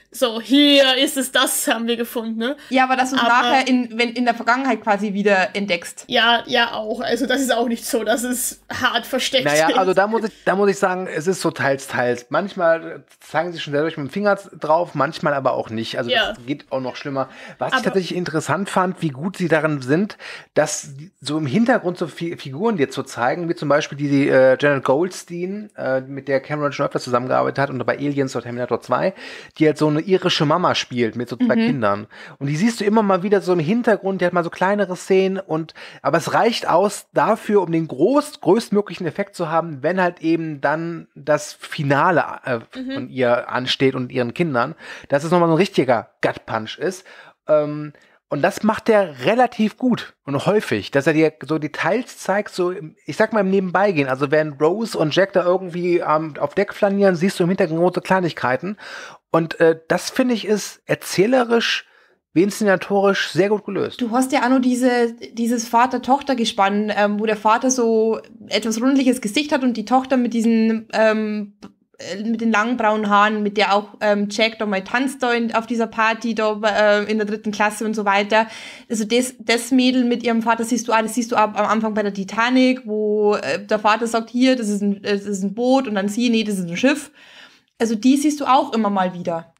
So, hier ist es, das haben wir gefunden, ne? Ja, aber dass du es nachher in der Vergangenheit quasi wieder entdeckst. Ja, auch. Also das ist auch nicht so, dass es hart versteckt ist. Naja, also da muss ich sagen, es ist so teils. Manchmal zeigen sie schon sehr durch mit dem Finger drauf, manchmal aber auch nicht. Also das geht auch noch schlimmer. Was ich tatsächlich interessant fand, wie gut sie darin sind, dass so im Hintergrund so Figuren dir zu zeigen, wie zum Beispiel die Janet Goldstein, mit der Cameron schon öfter zusammengearbeitet hat und bei Aliens oder Terminator 2, die halt so eine irische Mama spielt mit so 2 Kindern. Und die siehst du immer mal wieder so im Hintergrund, die hat mal so kleinere Szenen aber es reicht aus dafür, um den größtmöglichen Effekt zu haben, wenn halt eben dann das Finale von ihr ansteht und ihren Kindern, dass es nochmal so ein richtiger Gut-Punch ist. Und das macht der relativ gut und häufig, dass er dir so Details zeigt, so, ich sag mal im Nebenbeigehen. Also während Rose und Jack da irgendwie auf Deck flanieren, siehst du im Hintergrund so Kleinigkeiten. Und das, finde ich, ist erzählerisch wie inszenatorisch sehr gut gelöst. Du hast ja auch noch dieses Vater-Tochter-Gespann, wo der Vater so etwas rundliches Gesicht hat und die Tochter mit diesen mit den langen braunen Haaren, mit der auch Jack da mal tanzt da auf dieser Party da in der 3. Klasse und so weiter. Also das Mädel mit ihrem Vater das siehst du auch am Anfang bei der Titanic, wo der Vater sagt, hier, das ist ein Boot und dann sie, nee, das ist ein Schiff. Also die siehst du auch immer mal wieder.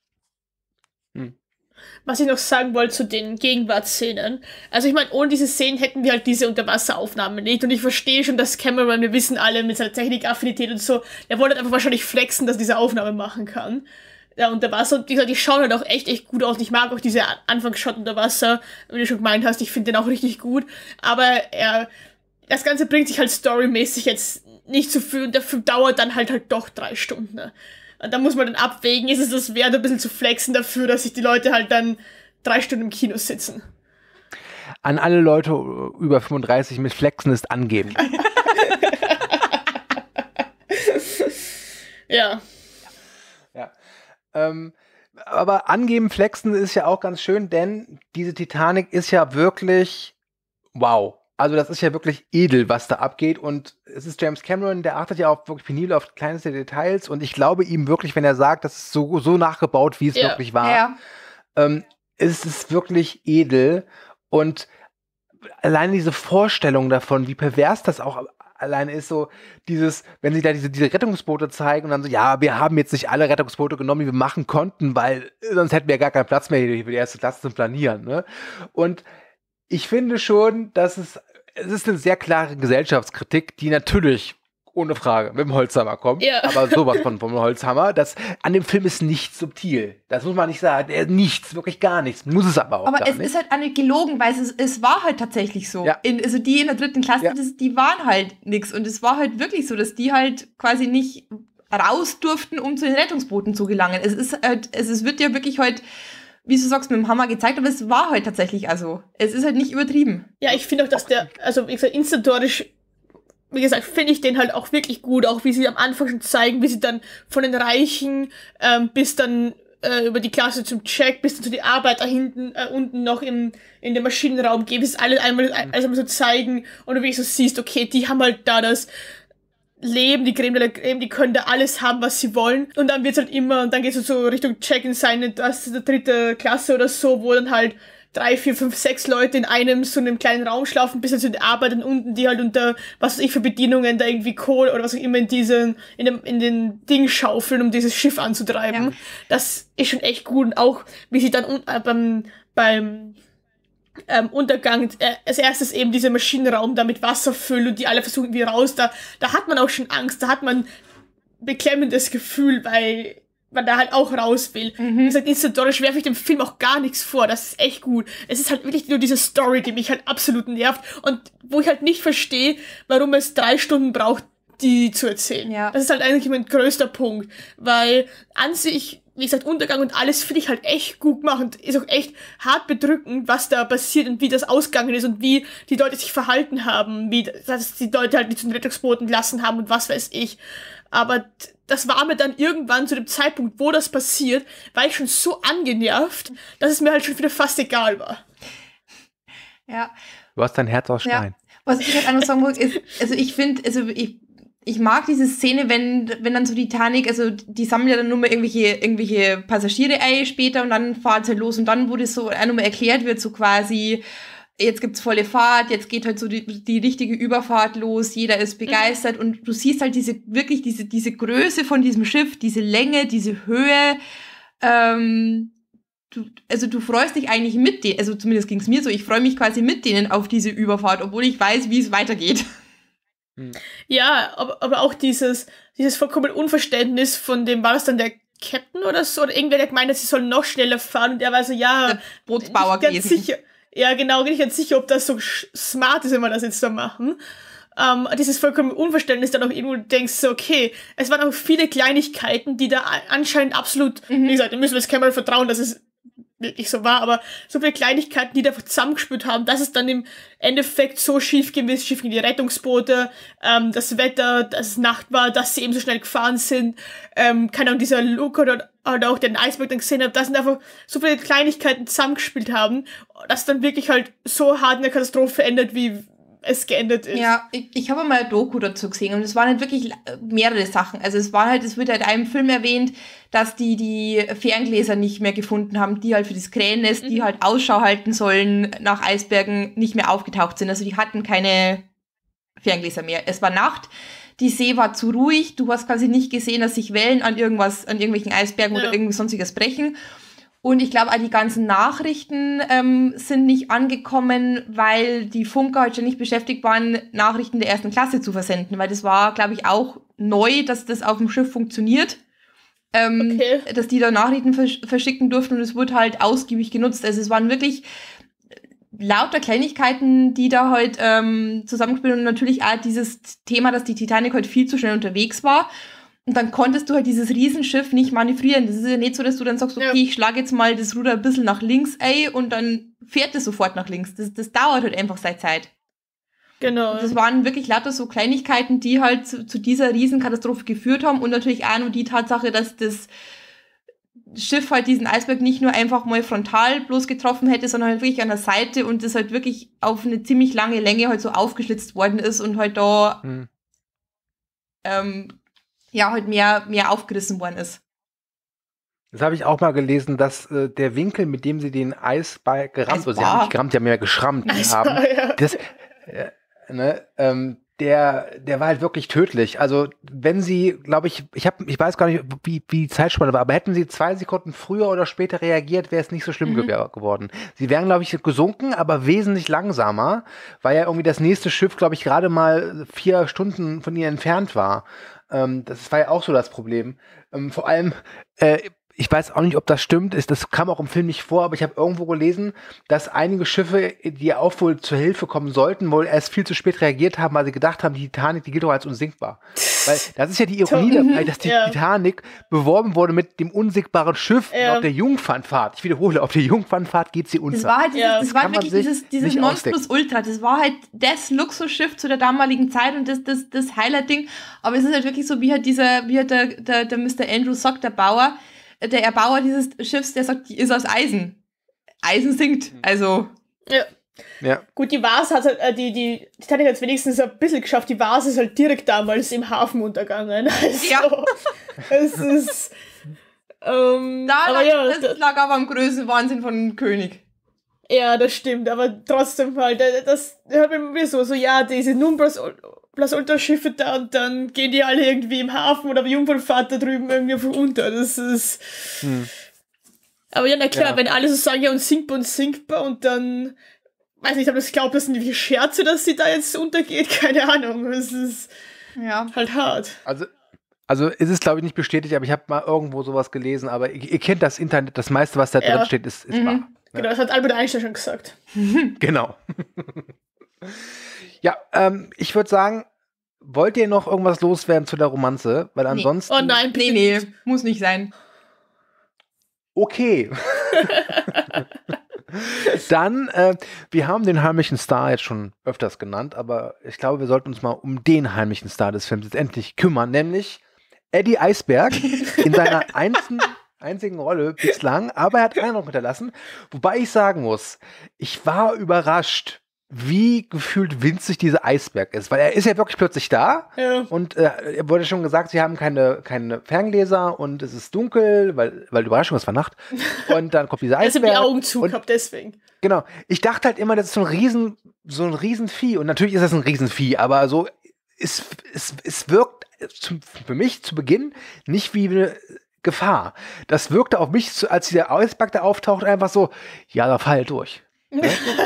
Was ich noch sagen wollte zu den Gegenwartsszenen. Also ich meine, ohne diese Szenen hätten wir halt diese Unterwasseraufnahmen nicht. Und ich verstehe schon, dass Cameron, wir wissen alle, mit seiner Technikaffinität und so, der wollte halt einfach wahrscheinlich flexen, dass er diese Aufnahme machen kann. Ja, unter Wasser. Und wie gesagt, die schauen halt auch echt gut aus. Und ich mag auch diese Anfangsshot unter Wasser, wie du schon gemeint hast. Ich finde den auch richtig gut. Aber das Ganze bringt sich halt storymäßig jetzt nicht so viel. Und dafür dauert dann halt doch 3 Stunden. Ne? Und da muss man dann abwägen, ist es das wert, ein bisschen zu flexen dafür, dass sich die Leute halt dann 3 Stunden im Kino sitzen. An alle Leute über 35 mit Flexen ist angeben. Ja. Aber angeben, flexen ist ja auch ganz schön, denn diese Titanic ist ja wirklich wow. Also das ist ja wirklich edel, was da abgeht und es ist James Cameron, der achtet ja auch wirklich penibel auf kleinste Details und ich glaube ihm wirklich, wenn er sagt, das ist so nachgebaut, wie es wirklich war. Ja. Es ist wirklich edel und allein diese Vorstellung davon, wie pervers das auch alleine ist, so wenn sie da diese Rettungsboote zeigen und dann so, ja, wir haben jetzt nicht alle Rettungsboote genommen, die wir machen konnten, weil sonst hätten wir ja gar keinen Platz mehr hier für die 1. Klasse zu planieren. Ne? Und ich finde schon, dass es ist eine sehr klare Gesellschaftskritik, die natürlich ohne Frage mit dem Holzhammer kommt, aber sowas vom Holzhammer. An dem Film ist nichts subtil. Das muss man nicht sagen. Nichts, wirklich gar nichts. Muss es aber auch aber gar nicht. Aber es ist halt auch nicht gelogen, weil es war halt tatsächlich so. Ja. Also die in der 3. Klasse, die waren halt nix. Und es war halt wirklich so, dass die halt quasi nicht raus durften, um zu den Rettungsbooten zu gelangen. Es wird ja wirklich halt wie du sagst, mit dem Hammer gezeigt, aber es war halt tatsächlich also. Es ist halt nicht übertrieben. Ja, ich finde auch, dass also wie gesagt, inszenatorisch, wie gesagt, finde ich den halt auch wirklich gut, auch wie sie am Anfang schon zeigen, wie sie dann von den Reichen bis dann über die Klasse zum Jack, bis dann zu die Arbeiter unten noch in den Maschinenraum gehen, wie sie alles einmal so zeigen und du wirklich so siehst, okay, die haben halt da das Leben, die Creme de la Creme, die können da alles haben, was sie wollen. Und dann wird's halt immer, und dann geht's so Richtung Jack in das ist die 3. Klasse oder so, wo dann halt 3, 4, 5, 6 Leute in so einem kleinen Raum schlafen, bis hin zu den Arbeitern unten, die halt unter, was weiß ich, für Bedienungen da irgendwie Kohle oder was auch immer in den Ding schaufeln, um dieses Schiff anzutreiben. Ja. Das ist schon echt gut. Und auch, wie sie dann beim Untergang, als erstes eben dieser Maschinenraum da mit Wasser füllt und die alle versuchen wie raus, da hat man auch schon Angst, da hat man beklemmendes Gefühl, weil man da halt auch raus will. Wie gesagt, inszenatorisch werfe ich dem Film auch gar nichts vor, das ist echt gut. Es ist halt wirklich nur diese Story, die mich halt absolut nervt und wo ich halt nicht verstehe, warum es 3 Stunden braucht, die zu erzählen. Ja. Das ist halt eigentlich mein größter Punkt, weil an sich, wie gesagt, Untergang und alles finde ich halt echt gut gemacht und ist auch echt hart bedrückend, was da passiert und wie das ausgegangen ist und wie die Leute sich verhalten haben, dass die Leute halt nicht zu den Rettungsbooten gelassen haben und was weiß ich. Aber das war mir dann irgendwann zu dem Zeitpunkt, wo das passiert, war ich schon so angenervt, dass es mir halt schon wieder fast egal war. Ja. Du hast dein Herz aus Stein. Ja. Was ich halt anders sagen wollte, ist, also ich finde, ich mag diese Szene, wenn dann so die Titanic, also die sammeln ja dann nur mal irgendwelche Passagiere ein später und dann fahren sie halt los und dann, wo das so auch nochmal erklärt wird, so quasi, jetzt gibt's volle Fahrt, jetzt geht halt so die richtige Überfahrt los, jeder ist begeistert und du siehst halt diese Größe von diesem Schiff, diese Länge, diese Höhe, du freust dich eigentlich mit denen, also zumindest ging's mir so, ich freue mich quasi mit denen auf diese Überfahrt, obwohl ich weiß, wie es weitergeht. Ja, aber auch dieses vollkommen Unverständnis von dem, war das dann der Captain oder so, oder irgendwer, der gemeint hat, sie sollen noch schneller fahren und der war so, ja, der Bootsbauer gewesen. Sicher, ja, genau, bin ich ganz sicher, ob das so smart ist, wenn wir das jetzt da machen. Dieses vollkommen Unverständnis, dann auch irgendwo denkst so, okay, es waren auch viele Kleinigkeiten, die da anscheinend absolut, wie gesagt, da müssen wir jetzt kein Mal vertrauen, dass es wirklich so war, aber so viele Kleinigkeiten, die da zusammengespürt haben, dass es dann im Endeffekt so schief ging wie die Rettungsboote, das Wetter, dass es Nacht war, dass sie eben so schnell gefahren sind, keine Ahnung, dieser Luke oder auch den Eisberg dann gesehen habe, dass sind einfach so viele Kleinigkeiten zusammengespielt haben, dass dann wirklich halt so hart eine Katastrophe endet, wie es geendet ist. Ja, ich habe mal ein Doku dazu gesehen und es waren halt wirklich mehrere Sachen. Also es wird halt in einem Film erwähnt, dass die Ferngläser nicht mehr gefunden haben, die halt für das Krähennest, die halt Ausschau halten sollen nach Eisbergen, nicht mehr aufgetaucht sind. Also die hatten keine Ferngläser mehr. Es war Nacht, die See war zu ruhig, du hast quasi nicht gesehen, dass sich Wellen an irgendwelchen Eisbergen oder irgendwie sonstiges brechen. Und ich glaube, auch die ganzen Nachrichten sind nicht angekommen, weil die Funker halt schon nicht beschäftigt waren, Nachrichten der ersten Klasse zu versenden. Weil das war, glaube ich, auch neu, dass das auf dem Schiff funktioniert. Okay. Dass die da Nachrichten verschicken durften und es wurde halt ausgiebig genutzt. Also es waren wirklich lauter Kleinigkeiten, die da halt zusammenspielen und natürlich auch dieses Thema, dass die Titanic halt viel zu schnell unterwegs war. Und dann konntest du halt dieses Riesenschiff nicht manövrieren. Das ist ja nicht so, dass du dann sagst, okay, ich schlage jetzt mal das Ruder ein bisschen nach links und dann fährt es sofort nach links. Das dauert halt einfach seine Zeit. Genau. Und das waren wirklich lauter so Kleinigkeiten, die halt zu dieser Riesenkatastrophe geführt haben und natürlich auch nur die Tatsache, dass das Schiff halt diesen Eisberg nicht nur einfach mal frontal bloß getroffen hätte, sondern halt wirklich an der Seite und das halt wirklich auf eine ziemlich lange Länge halt so aufgeschlitzt worden ist und halt da halt mehr aufgerissen worden ist. Das habe ich auch mal gelesen, dass der Winkel, mit dem sie den Eisball gerammt, sie haben nicht gerammt, die haben ja geschrammt haben, das, der war halt wirklich tödlich. Also wenn sie, glaube ich, ich weiß gar nicht, wie die Zeitspanne war, aber hätten sie 2 Sekunden früher oder später reagiert, wäre es nicht so schlimm geworden. Sie wären, glaube ich, gesunken, aber wesentlich langsamer, weil ja irgendwie das nächste Schiff, glaube ich, gerade mal 4 Stunden von ihr entfernt war. Das war ja auch so das Problem. Vor allem, ich weiß auch nicht, ob das stimmt, das kam auch im Film nicht vor, aber ich habe irgendwo gelesen, dass einige Schiffe, die auch wohl zur Hilfe kommen sollten, wohl erst viel zu spät reagiert haben, weil sie gedacht haben, die Titanic, die gilt doch als unsinkbar. Weil das ist ja die Ironie dabei, dass die Titanic beworben wurde mit dem unsinkbaren Schiff auf der Jungfernfahrt. Ich wiederhole, auf der Jungfernfahrt geht sie unter. Das war halt das war wirklich dieses Nonplusultra. Das war halt das Luxusschiff zu der damaligen Zeit und das Highlight-Ding. Aber es ist halt wirklich so, wie halt der Mr. Andrew sagt, der Erbauer dieses Schiffs, der sagt, die ist aus Eisen. Eisen sinkt, also. Ja. Gut, die Vase hat halt, die Titanic hat es wenigstens ein bisschen geschafft, die Vase ist halt direkt damals im Hafen untergegangen. Also, es ist, das lag aber am größten Wahnsinn von König. Ja, das stimmt, aber trotzdem halt, das hört mir so, ja, diese Plus-Ultra-Schiffe da und dann gehen die alle irgendwie im Hafen oder bei Jungfernfahrt da drüben irgendwie unter. Das ist. Aber ja, na klar, wenn alle so sagen, ja, unsinkbar und dann, weiß nicht, aber ich glaube, das sind die Scherze, dass sie da jetzt untergeht, keine Ahnung. Es ist halt hart. Also ist es, glaube ich, nicht bestätigt, aber ich habe mal irgendwo sowas gelesen, aber ihr kennt das Internet, das meiste, was da drin steht, ist wahr. Genau, das hat Albert Einstein schon gesagt. Genau. Ja, ich würde sagen, wollt ihr noch irgendwas loswerden zu der Romanze? Weil ansonsten... Oh nein, nee, muss nicht sein. Okay. Dann, wir haben den heimlichen Star jetzt schon öfters genannt, aber ich glaube, wir sollten uns mal um den heimlichen Star des Films jetzt endlich kümmern, nämlich Eddie Eisberg in seiner einzigen Rolle bislang, aber er hat Eindruck hinterlassen, wobei ich sagen muss, ich war überrascht, wie gefühlt winzig dieser Eisberg ist. Weil er ist ja wirklich plötzlich da. Ja. Und er wurde schon gesagt, sie haben keine Ferngläser und es ist dunkel, weil Überraschung, es war Nacht. Und dann kommt dieser Also Eisberg. die Augen zu gehabt, deswegen. Genau. Ich dachte halt immer, das ist so ein Riesenvieh. Und natürlich ist das ein Riesenvieh, aber so, es wirkt für mich zu Beginn nicht wie eine Gefahr. Das wirkte auf mich, als der Eisberg da auftaucht, einfach so, ja, da fall durch. Ne?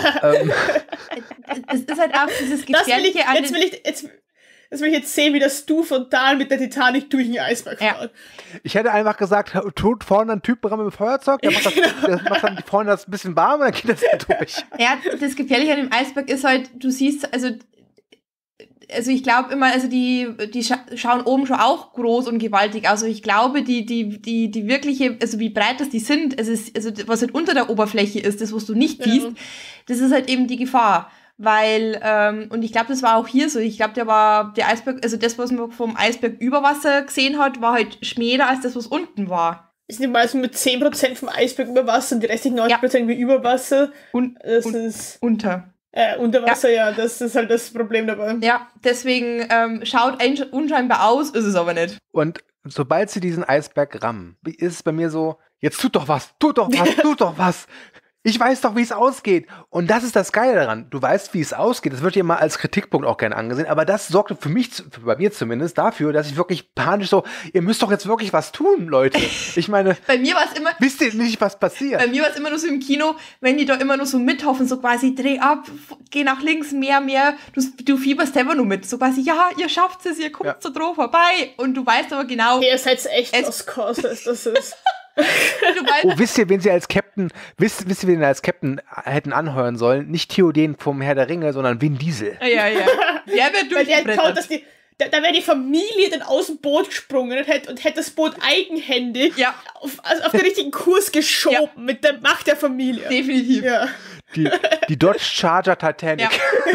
Es ist halt auch dieses Gefährliche an Jetzt will ich jetzt sehen, wie das Du frontal mit der Titanic durch den Eisberg fährt. Ich hätte einfach gesagt, tut vorne ein Typ dran mit dem Feuerzeug, der macht dann vorne das ein bisschen warm und dann geht das durch. Ja, das Gefährliche an dem Eisberg ist halt, du siehst, also ich glaube immer, also die schauen oben schon auch groß und gewaltig aus. Also ich glaube, die wirkliche, also wie breit das die sind, also was halt unter der Oberfläche ist, das, was du nicht siehst, das ist halt eben die Gefahr. Weil, und ich glaube, das war auch hier so, ich glaube, der Eisberg, also das, was man vom Eisberg über Wasser gesehen hat, war halt schmäler als das, was unten war. Ist nicht mal so mit 10% vom Eisberg über Wasser und die restlichen 90% wie über Wasser. Ist unter. Unter Wasser, ja, das ist halt das Problem dabei. Ja, deswegen schaut unscheinbar aus, ist es aber nicht. Und sobald sie diesen Eisberg rammen, ist es bei mir so, jetzt tut doch was, tut doch was. Ich weiß doch, wie es ausgeht. Und das ist das Geile daran. Du weißt, wie es ausgeht. Das wird ja mal als Kritikpunkt auch gerne angesehen. Aber das sorgte für mich, bei mir zumindest, dafür, dass ich wirklich panisch so, ihr müsst doch jetzt wirklich was tun, Leute. Ich meine, bei mir war es immer, wisst ihr nicht, was passiert? Bei mir war es immer nur so im Kino, wenn die da immer nur so mithoffen, so quasi, dreh ab, geh nach links, mehr, du fieberst selber nur mit. So quasi, ja, ihr schafft es, ihr kommt so drauf vorbei. Und du weißt aber genau. Ihr seid echt was Causes, das ist. Wisst ihr, wen sie als Captain, wisst ihr, wen sie als Captain hätten anheuern sollen? Nicht Theoden vom Herr der Ringe, sondern Vin Diesel. Ja. Der wird durchgebrettert. Da wäre die Familie dann aus dem Boot gesprungen und hätte das Boot eigenhändig auf den richtigen Kurs geschoben mit der Macht der Familie. Definitiv. Ja. Die Dodge Charger Titanic.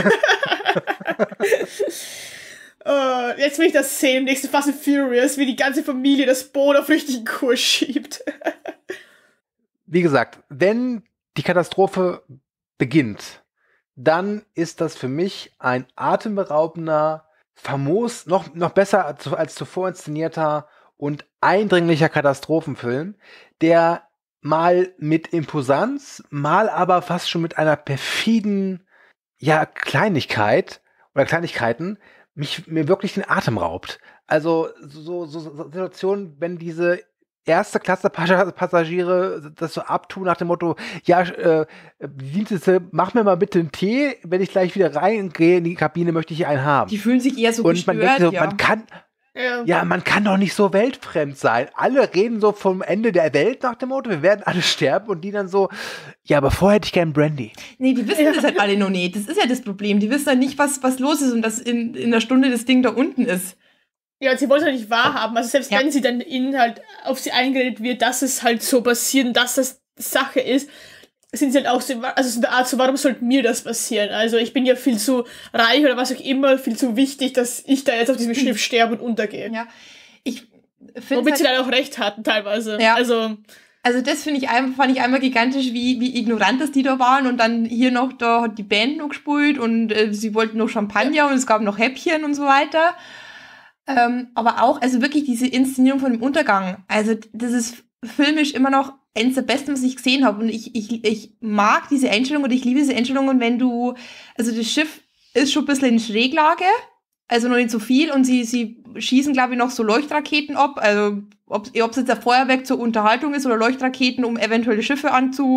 Ja. Jetzt will ich das sehen, im nächsten Fast and Furious, wie die ganze Familie das Boot auf richtigen Kurs schiebt. Wie gesagt, wenn die Katastrophe beginnt, dann ist das für mich ein atemberaubender, famos, noch besser als zuvor inszenierter und eindringlicher Katastrophenfilm, der mal mit Imposanz, mal aber fast schon mit einer perfiden Kleinigkeit oder Kleinigkeiten mir wirklich den Atem raubt. Also so Situationen, wenn diese erste Klasse Passagiere das so abtun nach dem Motto, Dienstleister, mach mir mal bitte einen Tee, wenn ich gleich wieder reingehe in die Kabine, möchte ich hier einen haben. Die fühlen sich eher so und man denkt so, man kann doch nicht so weltfremd sein. Alle reden so vom Ende der Welt nach dem Motto, wir werden alle sterben und die dann so, ja, aber vorher hätte ich gern Brandy. Nee, die wissen das halt alle noch nicht. Das ist ja das Problem. Die wissen halt nicht, was los ist und dass in einer Stunde das Ding da unten ist. Ja, und sie wollen es halt nicht wahrhaben. Also selbst wenn sie dann ihnen halt auf sie eingeredet wird, dass es halt so passiert und dass das Sache ist, sind sie halt auch so, also so eine Art so, warum sollte mir das passieren? Also ich bin ja viel zu reich oder was auch immer, viel zu wichtig, dass ich da jetzt auf diesem Schiff sterbe und untergehe. Ja, ich finde womit sie dann auch recht hatten teilweise. Ja. Also das fand ich einmal gigantisch, wie ignorant das die da waren und dann hier noch, da hat die Band noch gespielt und sie wollten noch Champagner und es gab noch Häppchen und so weiter. Aber auch, also wirklich diese Inszenierung von dem Untergang, also das ist filmisch immer noch eines der besten, was ich gesehen habe und ich mag diese Einstellung und ich liebe diese Einstellungen, wenn also das Schiff ist schon ein bisschen in Schräglage, also noch nicht so viel und sie schießen, glaube ich, noch so Leuchtraketen ab, also ob es jetzt ein Feuerwerk zur Unterhaltung ist oder Leuchtraketen, um eventuelle Schiffe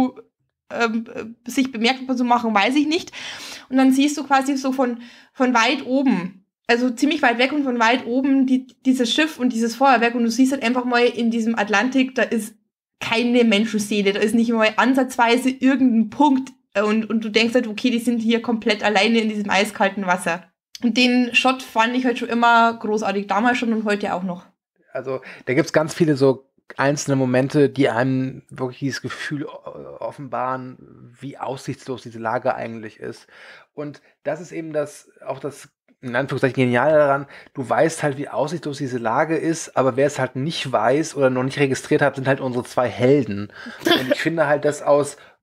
sich bemerkbar zu machen, weiß ich nicht. Und dann siehst du quasi so von weit oben, also ziemlich weit weg und von weit oben dieses Schiff und dieses Feuerwerk und du siehst halt einfach mal in diesem Atlantik, da ist keine Menschenseele, da ist nicht mal ansatzweise irgendein Punkt und du denkst halt, okay, die sind hier komplett alleine in diesem eiskalten Wasser. Und den Shot fand ich halt schon immer großartig, damals schon und heute auch noch. Also da gibt's ganz viele so einzelne Momente, die einem wirklich dieses Gefühl offenbaren, wie aussichtslos diese Lage eigentlich ist. Und das ist eben das in Anführungszeichen Geniale daran, du weißt halt, wie aussichtslos diese Lage ist, aber wer es halt nicht weiß oder noch nicht registriert hat, sind halt unsere zwei Helden. Und ich finde halt, dass aus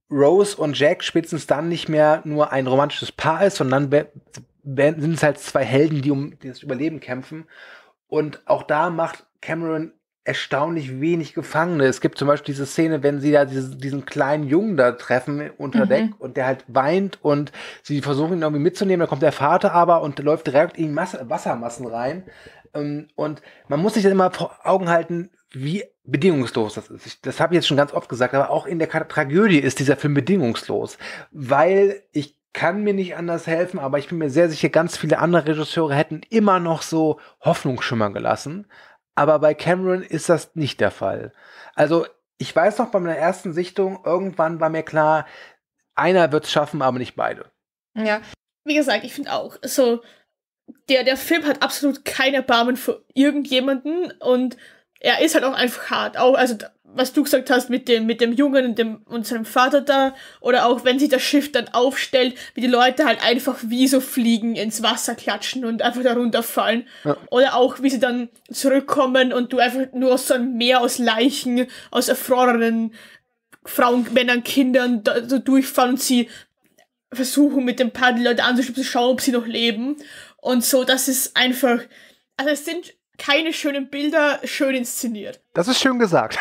Rose und Jack spätestens dann nicht mehr nur ein romantisches Paar ist, sondern sind es halt zwei Helden, die um das Überleben kämpfen. Und auch da macht Cameron erstaunlich wenig Gefangene. Es gibt zum Beispiel diese Szene, wenn sie da diesen kleinen Jungen da treffen unter Deck und der halt weint und sie versuchen ihn irgendwie mitzunehmen, dann kommt der Vater aber und läuft direkt in Wassermassen rein. Und man muss sich dann immer vor Augen halten, wie bedingungslos das ist. Das habe ich jetzt schon ganz oft gesagt, aber auch in der Tragödie ist dieser Film bedingungslos, weil ich kann mir nicht anders helfen, aber ich bin mir sehr sicher, ganz viele andere Regisseure hätten immer noch so Hoffnungsschimmer gelassen. Aber bei Cameron ist das nicht der Fall. Also ich weiß noch, bei meiner ersten Sichtung, irgendwann war mir klar, einer wird es schaffen, aber nicht beide. Ja. Wie gesagt, ich finde auch, so, der Film hat absolut kein Erbarmen für irgendjemanden und er ist halt auch einfach hart. Auch, also, was du gesagt hast mit dem Jungen und seinem Vater da, oder auch wenn sich das Schiff dann aufstellt, wie die Leute halt einfach wie so fliegen, ins Wasser klatschen und einfach da runterfallen. Ja. Oder auch, wie sie dann zurückkommen und du einfach nur aus so einem Meer aus Leichen, aus erfrorenen Frauen, Männern, Kindern da so durchfahren und sie versuchen mit dem Paar die Leute anzuschauen, zu schauen, ob sie noch leben. Und so, das ist einfach, also es sind keine schönen Bilder, schön inszeniert. Das ist schön gesagt.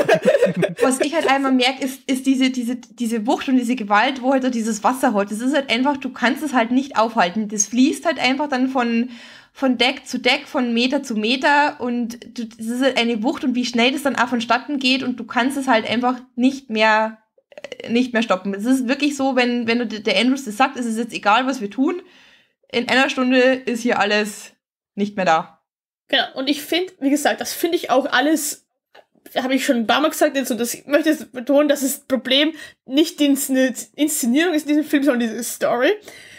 Was ich halt einmal merke, ist diese Wucht und diese Gewalt, wo halt so dieses Wasser holt. Das ist halt einfach, du kannst es halt nicht aufhalten. Das fließt halt einfach dann von Deck zu Deck, von Meter zu Meter und das ist halt eine Wucht und wie schnell das dann auch vonstatten geht und du kannst es halt einfach nicht mehr stoppen. Es ist wirklich so, wenn du der Andrews das sagt, es ist jetzt egal, was wir tun, in einer Stunde ist hier alles nicht mehr da. Genau, und ich finde, wie gesagt, das finde ich auch alles, habe ich schon ein paar Mal gesagt, jetzt, und ich möchte jetzt betonen, dass das Problem nicht die Inszenierung ist in diesem Film, sondern diese Story.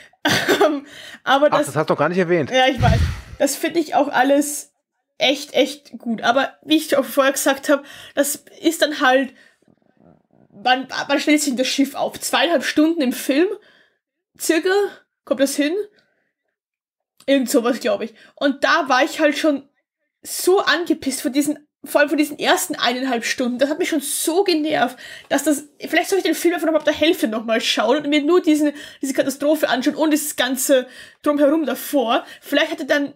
Aber das hast du doch gar nicht erwähnt. Ja, ich weiß. Das finde ich auch alles echt, echt gut. Aber wie ich auch vorher gesagt habe, das ist dann halt, man stellt sich in das Schiff auf. 2,5 Stunden im Film, circa, kommt das hin? Irgend sowas, glaube ich. Und da war ich halt schon so angepisst vor allem von diesen ersten 1,5 Stunden. Das hat mich schon so genervt, dass vielleicht soll ich den Film einfach noch ab der Hälfte nochmal schauen und mir nur diese Katastrophe anschauen und dieses ganze Drumherum davor. Vielleicht hätte dann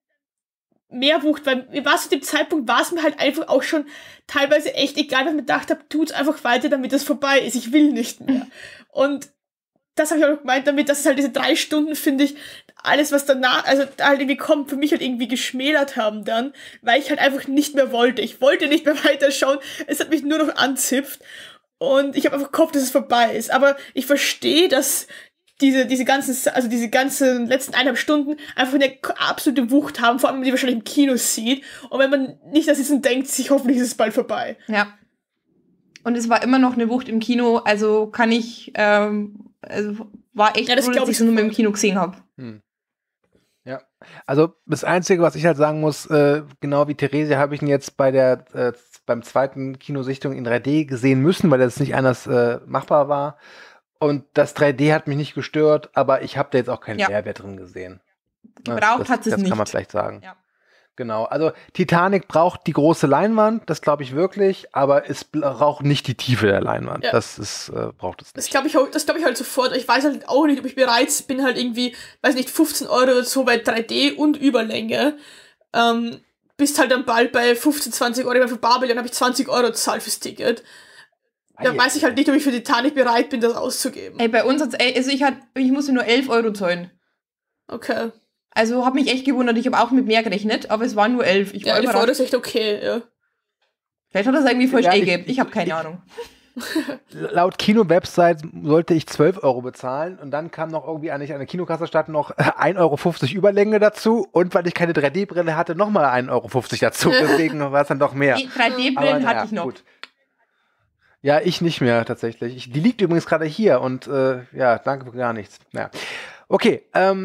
mehr Wucht, weil zu dem Zeitpunkt war es mir halt einfach auch schon teilweise echt egal, weil ich mir gedacht habe, tut's einfach weiter, damit es vorbei ist. Ich will nicht mehr. Und das habe ich auch gemeint damit, dass es halt diese 3 Stunden, finde ich, alles, was danach, also halt irgendwie kommt, für mich halt irgendwie geschmälert haben dann, weil ich halt einfach nicht mehr wollte. Ich wollte nicht mehr weiterschauen. Es hat mich nur noch anzipft. Und ich habe einfach gehofft, dass es vorbei ist. Aber ich verstehe, dass diese ganzen letzten 1,5 Stunden einfach eine absolute Wucht haben, vor allem, wenn man die wahrscheinlich im Kino sieht. Und wenn man nicht das ist und denkt, sich hoffentlich ist es bald vorbei. Ja. Und es war immer noch eine Wucht im Kino, also kann ich, war echt das froh, dass ich es nur mit dem Kino gesehen habe. Ja, also das Einzige, was ich halt sagen muss, genau wie Theresia habe ich ihn jetzt beim zweiten Kinosichtung in 3D gesehen müssen, weil das nicht anders machbar war. Und das 3D hat mich nicht gestört, aber ich habe da jetzt auch keinen Mehrwert drin gesehen. Gebraucht hat es nicht. Das kann man vielleicht sagen. Ja. Genau, also Titanic braucht die große Leinwand, das glaube ich wirklich, aber es braucht nicht die Tiefe der Leinwand. Ja. Das braucht es nicht. Das glaube ich halt sofort. Ich weiß halt auch nicht, ob ich bereit bin, halt irgendwie, weiß nicht, 15 € oder so bei 3D und Überlänge. Bist halt dann bald bei 15, 20 €. Ich meine, für Babylon habe ich 20 € gezahlt fürs Ticket. Da weiß ich halt nicht, ob ich für Titanic bereit bin, das auszugeben. Ey, bei uns ich musste nur 11 € zahlen. Okay. Also habe mich echt gewundert, ich habe auch mit mehr gerechnet, aber es waren nur 11. Ich war 11 € ist echt okay, ja. Vielleicht hat er es irgendwie falsch eingegeben, ich habe keine Ahnung. Laut Kino-Website sollte ich 12 € bezahlen und dann kam noch irgendwie an der Kinokasse statt noch 1,50 € Überlänge dazu und weil ich keine 3D-Brille hatte, nochmal 1,50 € dazu. Deswegen war es dann doch mehr. Die 3D-Brillen hatte ich noch. Gut. Ja, ich nicht mehr tatsächlich. Die liegt übrigens gerade hier und danke für gar nichts. Ja. Okay,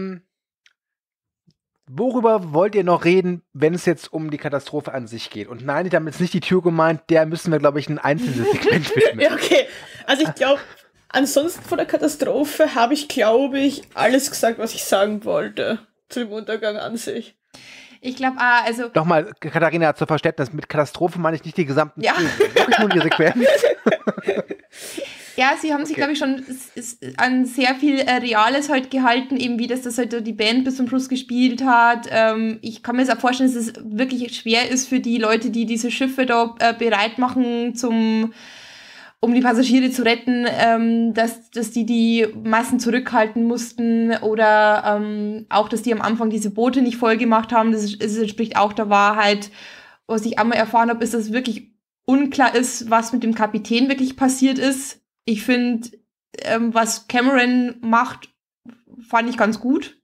worüber wollt ihr noch reden, wenn es jetzt um die Katastrophe an sich geht? Und nein, damit ist nicht die Tür gemeint, der müssen wir, glaube ich, ein einzelnes Segment widmen. Ja, okay. Also ich glaube, ansonsten von der Katastrophe habe ich, glaube ich, alles gesagt, was ich sagen wollte zu dem Untergang an sich. Ich glaube, also... Nochmal, Katharina, zur Verständnis, mit Katastrophe meine ich nicht die gesamten Filme, wirklich nur die Sequenz. Ja, sie haben sich, glaube ich, schon an sehr viel Reales halt gehalten, eben wie das halt die Band bis zum Schluss gespielt hat. Ich kann mir jetzt auch vorstellen, dass es wirklich schwer ist für die Leute, die diese Schiffe da bereit machen, um die Passagiere zu retten, dass die Massen zurückhalten mussten oder auch, dass die am Anfang diese Boote nicht voll gemacht haben. Das entspricht auch der Wahrheit. Was ich einmal erfahren habe, ist, dass wirklich unklar ist, was mit dem Kapitän wirklich passiert ist. Ich finde, was Cameron macht, fand ich ganz gut.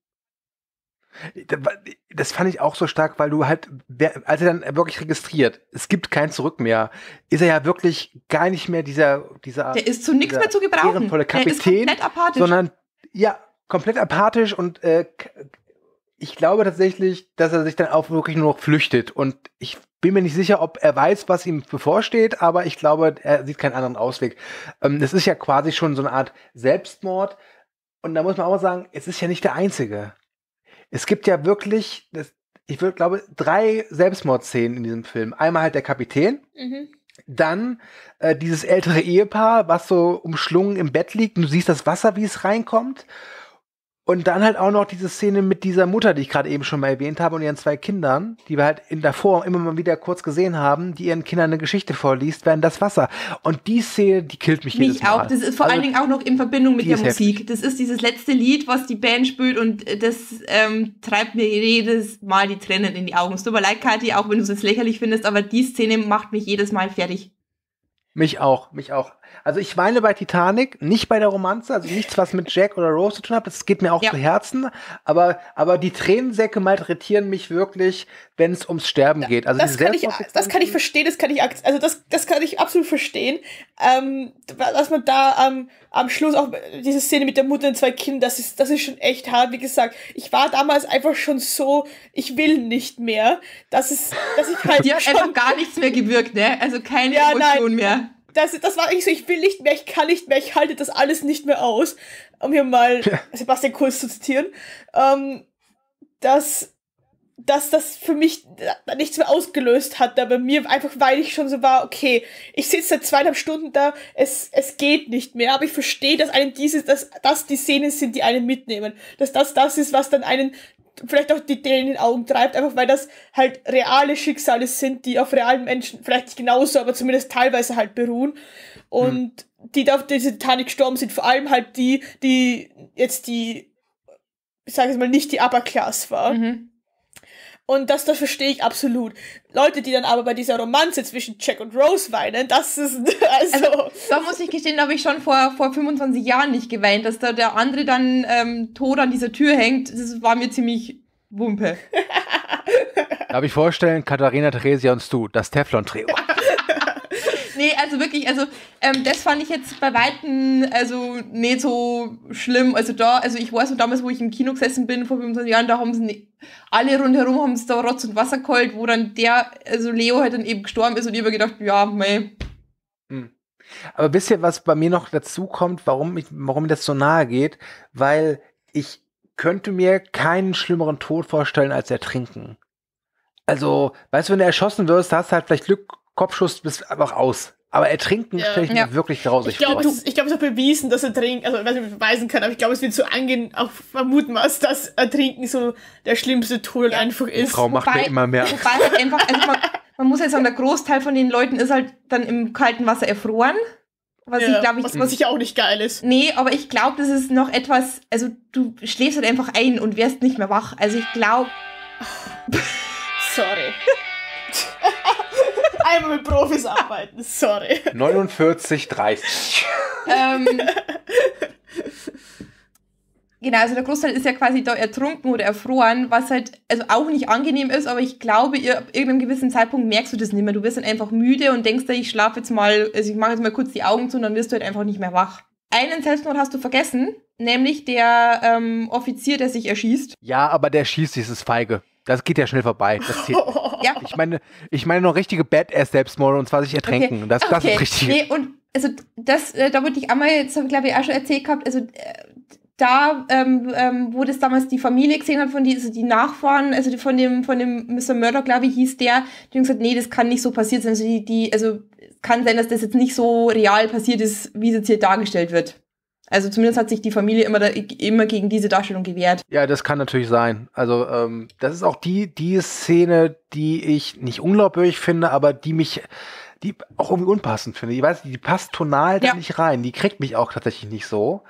Das fand ich auch so stark, weil du halt, als er dann wirklich registriert, es gibt kein Zurück mehr, ist er ja wirklich gar nicht mehr dieser der ist zu nichts mehr zu gebrauchen. Ehrenvolle Kapitän, der ist komplett apathisch. Sondern, ja, komplett apathisch und ich glaube tatsächlich, dass er sich dann auch wirklich nur noch flüchtet und ich bin mir nicht sicher, ob er weiß, was ihm bevorsteht, aber ich glaube, er sieht keinen anderen Ausweg. Das ist ja quasi schon so eine Art Selbstmord und da muss man auch sagen, es ist ja nicht der einzige. Es gibt ja wirklich, glaube 3 Selbstmordszenen in diesem Film. Einmal halt der Kapitän, dann dieses ältere Ehepaar, was so umschlungen im Bett liegt und du siehst das Wasser, wie es reinkommt. Und dann halt auch noch diese Szene mit dieser Mutter, die ich gerade eben schon mal erwähnt habe und ihren 2 Kindern, die wir halt davor immer mal wieder kurz gesehen haben, die ihren Kindern eine Geschichte vorliest, während das Wasser. Und die Szene, die killt mich jedes Mal. Mich auch. Das ist vor allen Dingen auch noch in Verbindung mit der Musik. Das ist dieses letzte Lied, was die Band spielt und das treibt mir jedes Mal die Tränen in die Augen. Es tut mir leid, Kathi, auch wenn du es jetzt lächerlich findest, aber die Szene macht mich jedes Mal fertig. Mich auch. Also ich weine bei Titanic, nicht bei der Romanze, also nichts, was mit Jack oder Rose zu tun hat, das geht mir auch zu Herzen, aber die Tränensäcke malträtieren mich wirklich, wenn es ums Sterben geht. Also das kann ich verstehen, das kann ich absolut verstehen, dass man da am Schluss auch diese Szene mit der Mutter und 2 Kindern, das ist schon echt hart. Wie gesagt, ich war damals einfach schon so, ich will nicht mehr, dass ich halt die hat einfach gar nichts mehr gewirkt, ne? Also keine Emotion mehr. Das war eigentlich so, ich will nicht mehr, ich kann nicht mehr, ich halte das alles nicht mehr aus. Um hier mal Sebastian Kurz zu zitieren. Dass das für mich nichts mehr ausgelöst hat, aber mir einfach, weil ich schon so war, okay, ich sitze seit 2,5 Stunden da, es geht nicht mehr, aber ich verstehe, dass einen dass die Szenen sind, die einen mitnehmen. Dass das ist, was dann einen vielleicht auch die Tränen in den Augen treibt, einfach weil das halt reale Schicksale sind, die auf realen Menschen vielleicht nicht genauso, aber zumindest teilweise halt beruhen. Und die da auf diese Titanic gestorben sind, vor allem halt die jetzt ich sage jetzt mal, nicht die Upper Class war. Und das verstehe ich absolut. Leute, die dann aber bei dieser Romanze zwischen Jack und Rose weinen, das ist, also da muss ich gestehen, da habe ich schon vor 25 Jahren nicht geweint, dass da der andere dann tot an dieser Tür hängt, das war mir ziemlich Wumpe. Darf ich vorstellen, Katharina, Theresia und Stu, das Teflon-Trio. Nee, also wirklich, das fand ich jetzt bei Weitem nicht so schlimm. Also ich weiß noch damals, wo ich im Kino gesessen bin, vor 25 Jahren, da haben sie alle rundherum haben sie da Rotz und Wasser geheult, wo dann Leo halt dann eben gestorben ist und ich habe gedacht, ja, mei. Aber wisst ihr, was bei mir noch dazu kommt, warum mir das so nahe geht? Weil ich könnte mir keinen schlimmeren Tod vorstellen als Ertrinken. Also, weißt du, wenn du erschossen wirst, hast du halt vielleicht Glück, Kopfschuss, bist einfach aus. Aber Ertrinken stelle ich mir wirklich grausig vor. Ich glaube, es ist auch bewiesen, dass Ertrinken, also ich weiß nicht, ob ich beweisen kann, aber ich glaube, es wird so angehen, auch vermuten was, dass Ertrinken so der schlimmste Tod einfach ist. Die Frau macht mir immer mehr Angst. Wobei einfach, man muss ja sagen, der Großteil von den Leuten ist halt dann im kalten Wasser erfroren. Was sicher auch nicht geil ist. Nee, aber ich glaube, das ist noch etwas, also du schläfst halt einfach ein und wirst nicht mehr wach. Also ich glaube... Sorry. Einmal mit Profis arbeiten, sorry. 49,30. Genau, also der Großteil ist ja quasi da ertrunken oder erfroren, was halt auch nicht angenehm ist, aber ich glaube, ab irgendeinem gewissen Zeitpunkt merkst du das nicht mehr. Du wirst dann einfach müde und denkst dir, ich schlafe jetzt mal, ich mache jetzt mal kurz die Augen zu und dann wirst du halt einfach nicht mehr wach. Einen Selbstmord hast du vergessen, nämlich der Offizier, der sich erschießt. Ja, aber der schießt dieses Feige. Das geht ja schnell vorbei. Das zählt. Ja. Ich meine noch richtige Badass-Selbstmorde und zwar sich ertränken. Okay. Das ist richtig. Nee, und da würde ich einmal, jetzt habe ich glaube ich auch schon erzählt gehabt, wo das damals die Familie gesehen hat, die Nachfahren, also von dem Mr. Murdoch, glaube ich, hieß der, die haben gesagt, nee, das kann nicht so passiert sein. Also kann sein, dass das jetzt nicht so real passiert ist, wie es jetzt hier dargestellt wird. Also zumindest hat sich die Familie immer gegen diese Darstellung gewehrt. Ja, das kann natürlich sein. Also das ist auch die Szene, die ich nicht unglaubwürdig finde, aber die auch irgendwie unpassend finde. Ich weiß, die passt tonal da nicht rein. Die kriegt mich auch tatsächlich nicht so.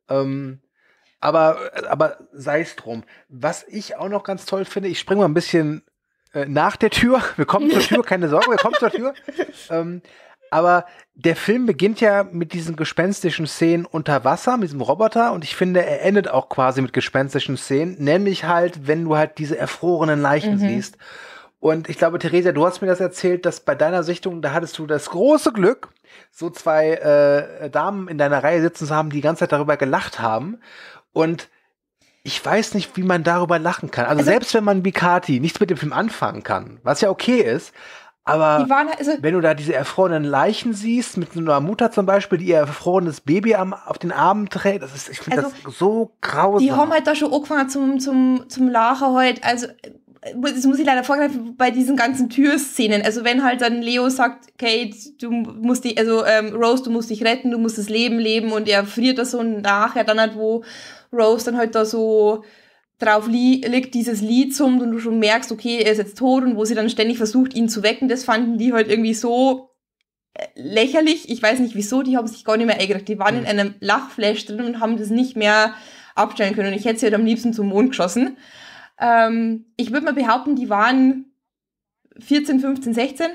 Aber sei es drum. Was ich auch noch ganz toll finde, ich springe mal ein bisschen nach der Tür. Wir kommen zur Tür, keine Sorge, wir kommen zur Tür. Aber der Film beginnt ja mit diesen gespenstischen Szenen unter Wasser, mit diesem Roboter. Und ich finde, er endet auch quasi mit gespenstischen Szenen. Nämlich halt, wenn du halt diese erfrorenen Leichen siehst. Und ich glaube, Theresia, du hast mir das erzählt, dass bei deiner Sichtung, da hattest du das große Glück, so zwei Damen in deiner Reihe sitzen zu haben, die ganze Zeit darüber gelacht haben. Und ich weiß nicht, wie man darüber lachen kann. Also selbst wenn man wie Kati nichts mit dem Film anfangen kann, was ja okay ist, aber wenn du da diese erfrorenen Leichen siehst, mit so einer Mutter zum Beispiel, die ihr erfrorenes Baby auf den Armen trägt, ich finde das so grausam. Die haben halt da schon angefangen zum Lachen halt, also das muss ich leider vorgreifen, bei diesen ganzen Türszenen, also wenn halt dann Leo sagt, Kate, Rose, du musst dich retten, du musst das Leben leben und er friert da so und nachher dann halt, wo Rose dann halt da so drauf liegt, dieses Lied summt und du schon merkst, okay, er ist jetzt tot und wo sie dann ständig versucht, ihn zu wecken, das fanden die halt irgendwie so lächerlich, ich weiß nicht wieso, die haben sich gar nicht mehr eingeregt, die waren in einem Lachflash drin und haben das nicht mehr abstellen können und ich hätte sie halt am liebsten zum Mond geschossen. Ich würde mal behaupten, die waren 14, 15, 16.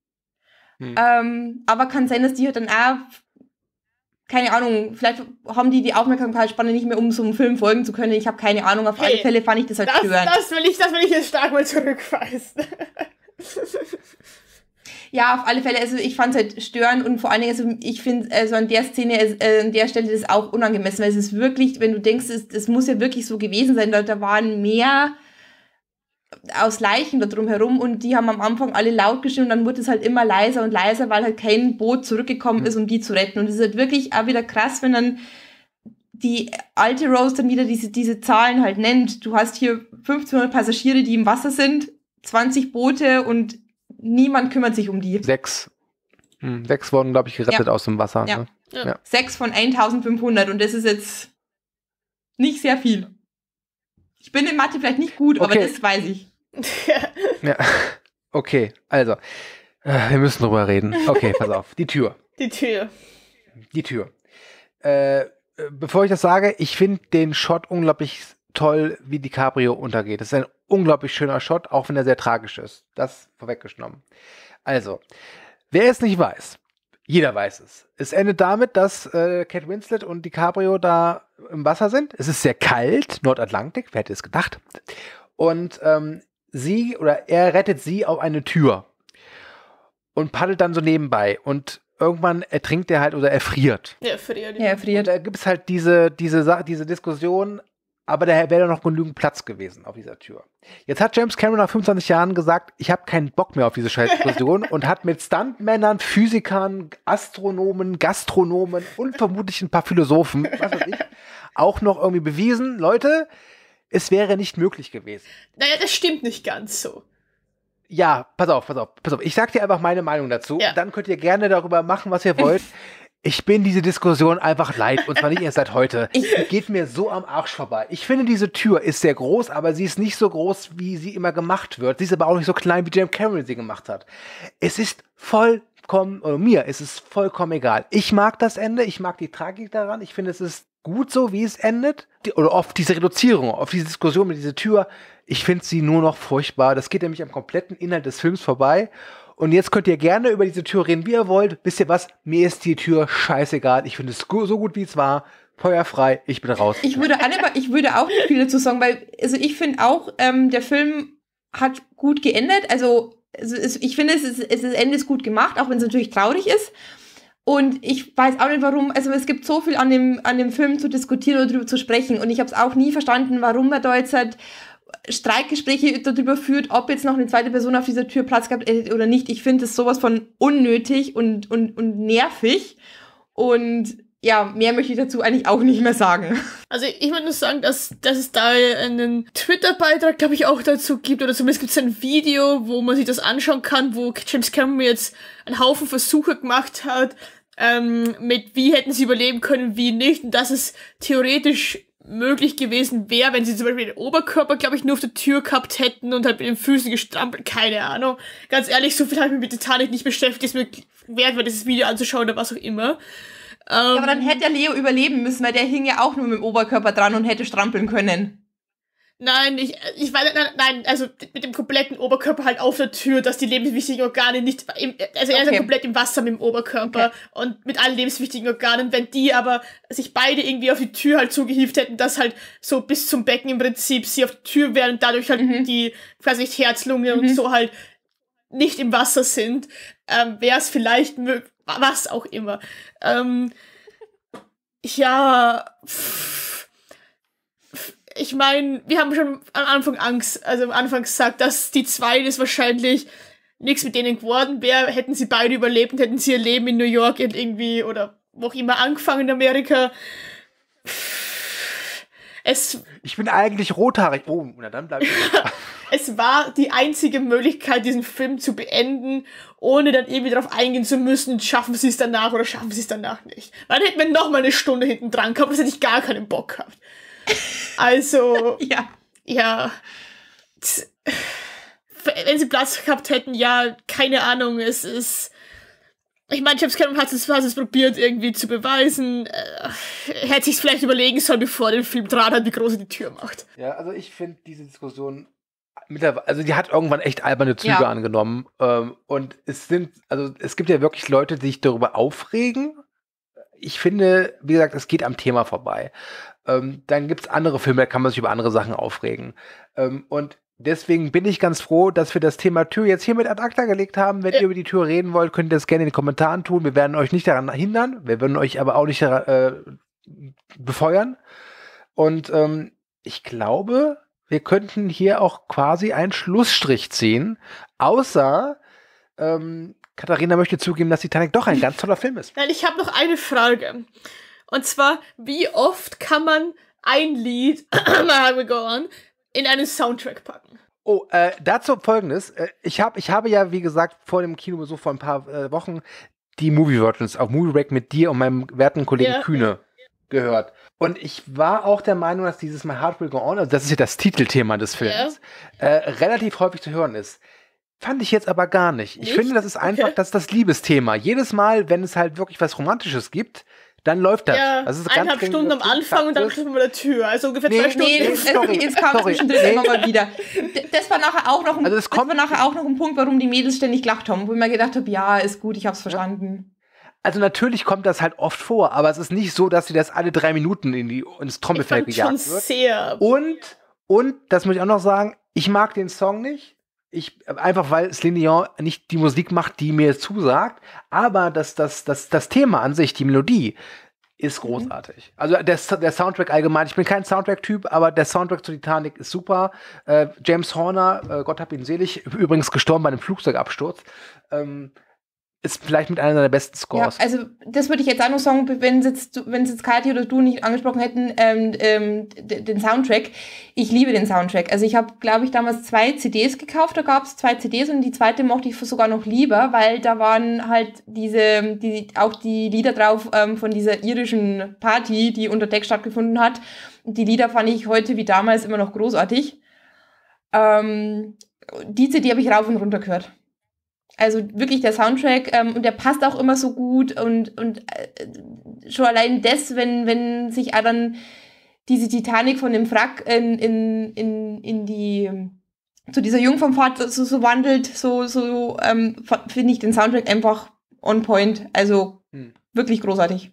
Aber kann sein, dass die halt dann auch, keine Ahnung, vielleicht haben die Aufmerksamkeitsspanne nicht mehr, um so einem Film folgen zu können. Ich habe keine Ahnung. Auf alle Fälle fand ich das halt störend. Das will ich jetzt stark mal zurückweisen. Ja, auf alle Fälle. Also ich fand es halt störend und vor allen Dingen, also ich finde, also an der Szene, an der Stelle das auch unangemessen, weil es ist wirklich, wenn du denkst, es muss ja wirklich so gewesen sein, da waren mehr aus Leichen da drum herum und die haben am Anfang alle laut geschrien und dann wurde es halt immer leiser und leiser, weil halt kein Boot zurückgekommen ist, um die zu retten. Und es ist halt wirklich auch wieder krass, wenn dann die alte Rose dann wieder diese Zahlen halt nennt. Du hast hier 1500 Passagiere, die im Wasser sind, 20 Boote und niemand kümmert sich um die. 6 wurden, glaube ich, gerettet aus dem Wasser. Ja. Ne? Ja. 6 von 1500 und das ist jetzt nicht sehr viel. Ich bin in Mathe vielleicht nicht gut, aber das weiß ich. Ja. Okay, also, wir müssen drüber reden. Okay, pass auf. Die Tür. Bevor ich das sage, ich finde den Shot unglaublich toll, wie DiCaprio untergeht. Das ist ein unglaublich schöner Shot, auch wenn er sehr tragisch ist. Das vorweggenommen. Also, wer es nicht weiß, jeder weiß es. Es endet damit, dass Kate Winslet und DiCaprio da im Wasser sind. Es ist sehr kalt, Nordatlantik, wer hätte es gedacht. Und er rettet sie auf eine Tür und paddelt dann so nebenbei. Und irgendwann ertrinkt er halt oder erfriert. Ja, erfriert. Und da gibt es halt diese Diskussion, aber da wäre noch genügend Platz gewesen auf dieser Tür. Jetzt hat James Cameron nach 25 Jahren gesagt, ich habe keinen Bock mehr auf diese scheiß Diskussion und hat mit Stuntmännern, Physikern, Astronomen, Gastronomen und vermutlich ein paar Philosophen, was weiß ich, auch noch irgendwie bewiesen, Leute, es wäre nicht möglich gewesen. Naja, das stimmt nicht ganz so. Ja, pass auf. Ich sag dir einfach meine Meinung dazu. Ja. Dann könnt ihr gerne darüber machen, was ihr wollt. Ich bin diese Diskussion einfach leid. Und zwar nicht erst seit heute. Die geht mir so am Arsch vorbei. Ich finde, diese Tür ist sehr groß, aber sie ist nicht so groß, wie sie immer gemacht wird. Sie ist aber auch nicht so klein, wie James Cameron sie gemacht hat. Es ist mir ist es vollkommen egal. Ich mag das Ende. Ich mag die Tragik daran. Ich finde, es ist gut so, wie es endet. Oder auf diese Reduzierung, auf diese Diskussion mit dieser Tür. Ich finde sie nur noch furchtbar. Das geht nämlich am kompletten Inhalt des Films vorbei. Und jetzt könnt ihr gerne über diese Tür reden, wie ihr wollt. Wisst ihr was? Mir ist die Tür scheißegal. Ich finde es so gut, wie es war. Feuerfrei. Ich bin raus. Ich würde auch nicht viel dazu sagen, weil also ich finde auch, der Film hat gut geendet. Ich finde, das Ende ist gut gemacht, auch wenn es natürlich traurig ist. Und ich weiß auch nicht, warum, also es gibt so viel an dem Film zu diskutieren oder darüber zu sprechen. Und ich habe es auch nie verstanden, warum er da jetzt halt Streitgespräche darüber führt, ob jetzt noch eine zweite Person auf dieser Tür Platz gehabt hätte oder nicht. Ich finde es sowas von unnötig und nervig. Und ja, mehr möchte ich dazu eigentlich auch nicht mehr sagen. Also ich würde nur sagen, dass es da einen Twitter-Beitrag, glaube ich, auch dazu gibt, oder zumindest gibt es ein Video, wo man sich das anschauen kann, wo James Cameron jetzt einen Haufen Versuche gemacht hat, mit wie hätten sie überleben können, wie nicht, und dass es theoretisch möglich gewesen wäre, wenn sie zum Beispiel den Oberkörper, glaube ich, nur auf der Tür gehabt hätten und halt mit den Füßen gestrampelt, keine Ahnung. Ganz ehrlich, so viel habe ich mich mit Titanic nicht beschäftigt, ist mir wert, war dieses Video anzuschauen oder was auch immer. Ja, aber dann hätte ja Leo überleben müssen, weil der hing ja auch nur mit dem Oberkörper dran und hätte strampeln können. Nein, ich weiß, nein, also mit dem kompletten Oberkörper halt auf der Tür, dass die lebenswichtigen Organe nicht, also er ist ja komplett im Wasser mit dem Oberkörper und mit allen lebenswichtigen Organen, wenn die aber sich beide irgendwie auf die Tür halt zugehievt hätten, dass halt so bis zum Becken im Prinzip sie auf der Tür wären und dadurch halt die, quasi nicht Herzlunge und so halt nicht im Wasser sind, wäre es vielleicht möglich, was auch immer. Ich meine, wir haben schon am Anfang gesagt, dass die zwei das wahrscheinlich nichts mit denen geworden wäre, hätten sie beide überlebt und hätten sie ihr Leben in New York irgendwie oder wo auch immer angefangen in Amerika. Ich bin eigentlich rothaarig. Oh, na dann bleib ich. Es war die einzige Möglichkeit, diesen Film zu beenden, ohne dann irgendwie darauf eingehen zu müssen, schaffen sie es danach oder schaffen sie es danach nicht. Weil dann hätten wir noch mal eine Stunde hinten dran gehabt, das hätte ich gar keinen Bock gehabt. Also, ja. Wenn sie Platz gehabt hätten, ja, keine Ahnung, es ist... Ich meine, James Cameron hat es probiert, irgendwie zu beweisen. Er hätte sich vielleicht überlegen sollen, bevor er den Film dran hat, wie groß er die Tür macht. Ja, also ich finde diese Diskussion mittlerweile, also die hat irgendwann echt alberne Züge angenommen. Und es gibt ja wirklich Leute, die sich darüber aufregen. Ich finde, wie gesagt, es geht am Thema vorbei. Dann gibt es andere Filme, da kann man sich über andere Sachen aufregen. Und deswegen bin ich ganz froh, dass wir das Thema Tür jetzt hier mit ad acta gelegt haben. Wenn ihr über die Tür reden wollt, könnt ihr das gerne in den Kommentaren tun. Wir werden euch nicht daran hindern. Wir werden euch aber auch nicht befeuern. Und ich glaube, wir könnten hier auch quasi einen Schlussstrich ziehen. Außer Katharina möchte zugeben, dass Titanic doch ein ganz toller Film ist. Nein, ich habe noch eine Frage. Und zwar, wie oft kann man ein Lied in einen Soundtrack packen? Oh, dazu Folgendes. Ich habe ja, wie gesagt, vor dem Kinobesuch vor ein paar Wochen die Movie-Versions auf Movie Break mit dir und meinem werten Kollegen Kühne gehört. Und ich war auch der Meinung, dass dieses My Heart Will Go On, also das ist ja das Titelthema des Films, relativ häufig zu hören ist. Fand ich jetzt aber gar nicht. Ich finde, das ist einfach das Liebesthema. Jedes Mal, wenn es halt wirklich was Romantisches gibt, dann läuft das. Ja, das ist 1,5 Stunden am Anfang und dann schon bei der Tür. Also ungefähr 2 Stunden. Jetzt kam zwischendrin immer mal wieder. Das war nachher auch noch ein Punkt, warum die Mädels ständig gelacht haben, wo ich mir gedacht habe, ja, ist gut, ich hab's verstanden. Also natürlich kommt das halt oft vor, aber es ist nicht so, dass sie das alle 3 Minuten ins Trommelfell gejagt wird. Sehr. Und, das muss ich auch noch sagen, ich mag den Song nicht. Einfach weil Celine Dion nicht die Musik macht, die mir zusagt, aber das Thema an sich, die Melodie, ist großartig. Also der Soundtrack allgemein, ich bin kein Soundtrack-Typ, aber der Soundtrack zu Titanic ist super. James Horner, Gott hab ihn selig, übrigens gestorben bei einem Flugzeugabsturz, ist vielleicht mit einer seiner besten Scores. Ja, also das würde ich jetzt auch noch sagen, wenn es jetzt Kathi oder du nicht angesprochen hätten, den Soundtrack. Ich liebe den Soundtrack. Also ich habe, glaube ich, damals 2 CDs gekauft, da gab es 2 CDs und die zweite mochte ich sogar noch lieber, weil da waren halt auch die Lieder drauf von dieser irischen Party, die unter Deck stattgefunden hat. Und die Lieder fand ich heute wie damals immer noch großartig. Die CD habe ich rauf und runter gehört. Also wirklich der Soundtrack und der passt auch immer so gut und schon allein das, wenn sich auch dann diese Titanic von dem Wrack zu dieser Jungfernfahrt so wandelt, finde ich den Soundtrack einfach on point, also wirklich großartig.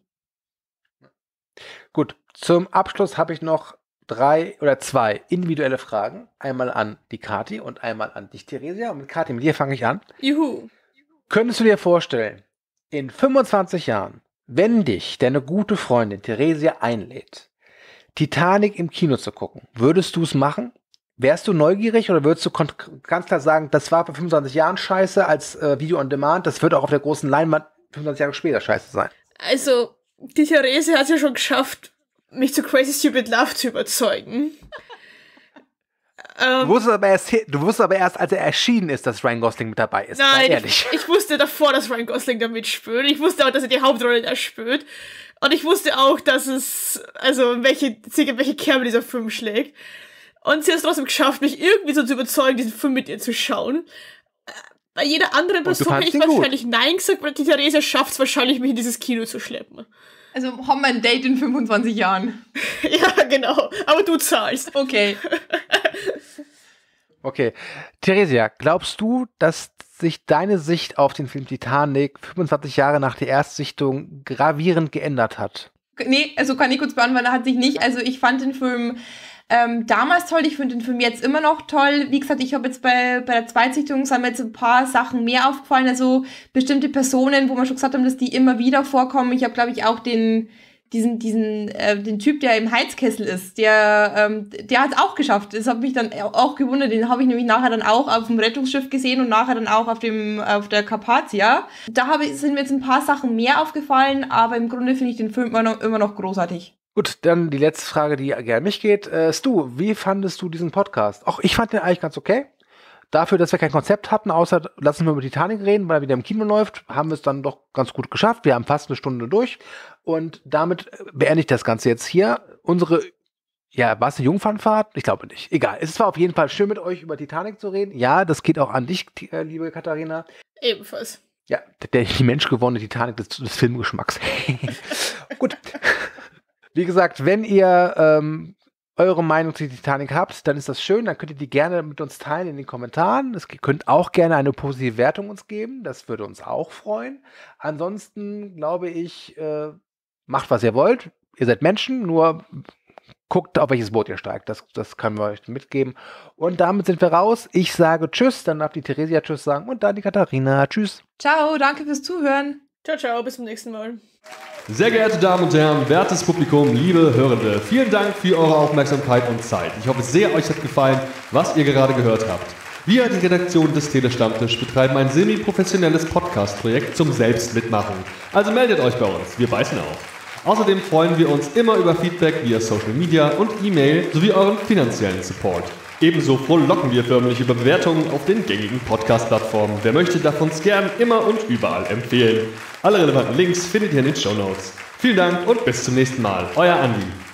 Gut, zum Abschluss habe ich noch 3 oder 2 individuelle Fragen. Einmal an die Kathi und einmal an dich, Theresia. Und mit Kathi, mit dir fange ich an. Juhu. Könntest du dir vorstellen, in 25 Jahren, wenn dich deine gute Freundin Theresia einlädt, Titanic im Kino zu gucken, würdest du es machen? Wärst du neugierig oder würdest du ganz klar sagen, das war vor 25 Jahren scheiße als Video on Demand, das wird auch auf der großen Leinwand 25 Jahre später scheiße sein? Also, die Therese hat es ja schon geschafft, mich zu Crazy Stupid Love zu überzeugen. Du wusstest aber erst, als er erschienen ist, dass Ryan Gosling mit dabei ist. Nein, ehrlich. ich wusste davor, dass Ryan Gosling da mitspielt. Ich wusste auch, dass er die Hauptrolle da spielt. Und ich wusste auch, dass es, also welche Kerbe dieser Film schlägt. Und sie hat es trotzdem geschafft, mich irgendwie so zu überzeugen, diesen Film mit ihr zu schauen. Bei jeder anderen Person hätte ich wahrscheinlich Nein gesagt, weil die Therese schafft es wahrscheinlich, mich in dieses Kino zu schleppen. Also haben wir ein Date in 25 Jahren. Ja, genau. Aber du zahlst. Okay. Okay. Theresia, glaubst du, dass sich deine Sicht auf den Film Titanic 25 Jahre nach der Erstsichtung gravierend geändert hat? Nee, also kann ich kurz beantworten, hat sich nicht. Also ich fand den Film damals toll, ich finde den Film jetzt immer noch toll. Wie gesagt, ich habe jetzt bei der Zweitsichtung sind mir jetzt ein paar Sachen mehr aufgefallen, also bestimmte Personen, wo wir schon gesagt haben, dass die immer wieder vorkommen. Ich habe, glaube ich, auch den Typ, der im Heizkessel ist, der hat es auch geschafft. Das hat mich dann auch gewundert. Den habe ich nämlich nachher dann auch auf dem Rettungsschiff gesehen und nachher dann auch auf der Carpathia. Da sind mir jetzt ein paar Sachen mehr aufgefallen, aber im Grunde finde ich den Film immer noch großartig. Gut, dann die letzte Frage, die gerne an mich geht. Stu, wie fandest du diesen Podcast? Auch ich fand den eigentlich ganz okay. Dafür, dass wir kein Konzept hatten, außer lassen wir über Titanic reden, weil er wieder im Kino läuft, haben wir es dann doch ganz gut geschafft. Wir haben fast eine Stunde durch und damit beende ich das Ganze jetzt hier. War es eine Jungfernfahrt? Ich glaube nicht. Egal. Es war auf jeden Fall schön, mit euch über Titanic zu reden. Ja, das geht auch an dich, liebe Katharina. Ebenfalls. Ja, die menschgewonnene Titanic des Filmgeschmacks. Gut. Wie gesagt, wenn ihr eure Meinung zu Titanic habt, dann ist das schön, dann könnt ihr die gerne mit uns teilen in den Kommentaren. Ihr könnt auch gerne eine positive Wertung uns geben, das würde uns auch freuen. Ansonsten glaube ich, macht was ihr wollt, ihr seid Menschen, nur guckt, auf welches Boot ihr steigt, das können wir euch mitgeben. Und damit sind wir raus, ich sage Tschüss, dann darf die Theresia Tschüss sagen und dann die Katharina, Tschüss. Ciao, danke fürs Zuhören. Ciao, ciao, bis zum nächsten Mal. Sehr geehrte Damen und Herren, wertes Publikum, liebe Hörende, vielen Dank für eure Aufmerksamkeit und Zeit. Ich hoffe sehr, euch hat gefallen, was ihr gerade gehört habt. Wir, die Redaktion des Telestammtisch, betreiben ein semi-professionelles Podcast-Projekt zum Selbstmitmachen. Also meldet euch bei uns, wir beißen auf. Außerdem freuen wir uns immer über Feedback via Social Media und E-Mail sowie euren finanziellen Support. Ebenso frohlocken wir förmlich über Bewertungen auf den gängigen Podcast-Plattformen. Wer möchte, darf uns gern immer und überall empfehlen. Alle relevanten Links findet ihr in den Shownotes. Vielen Dank und bis zum nächsten Mal. Euer Andi.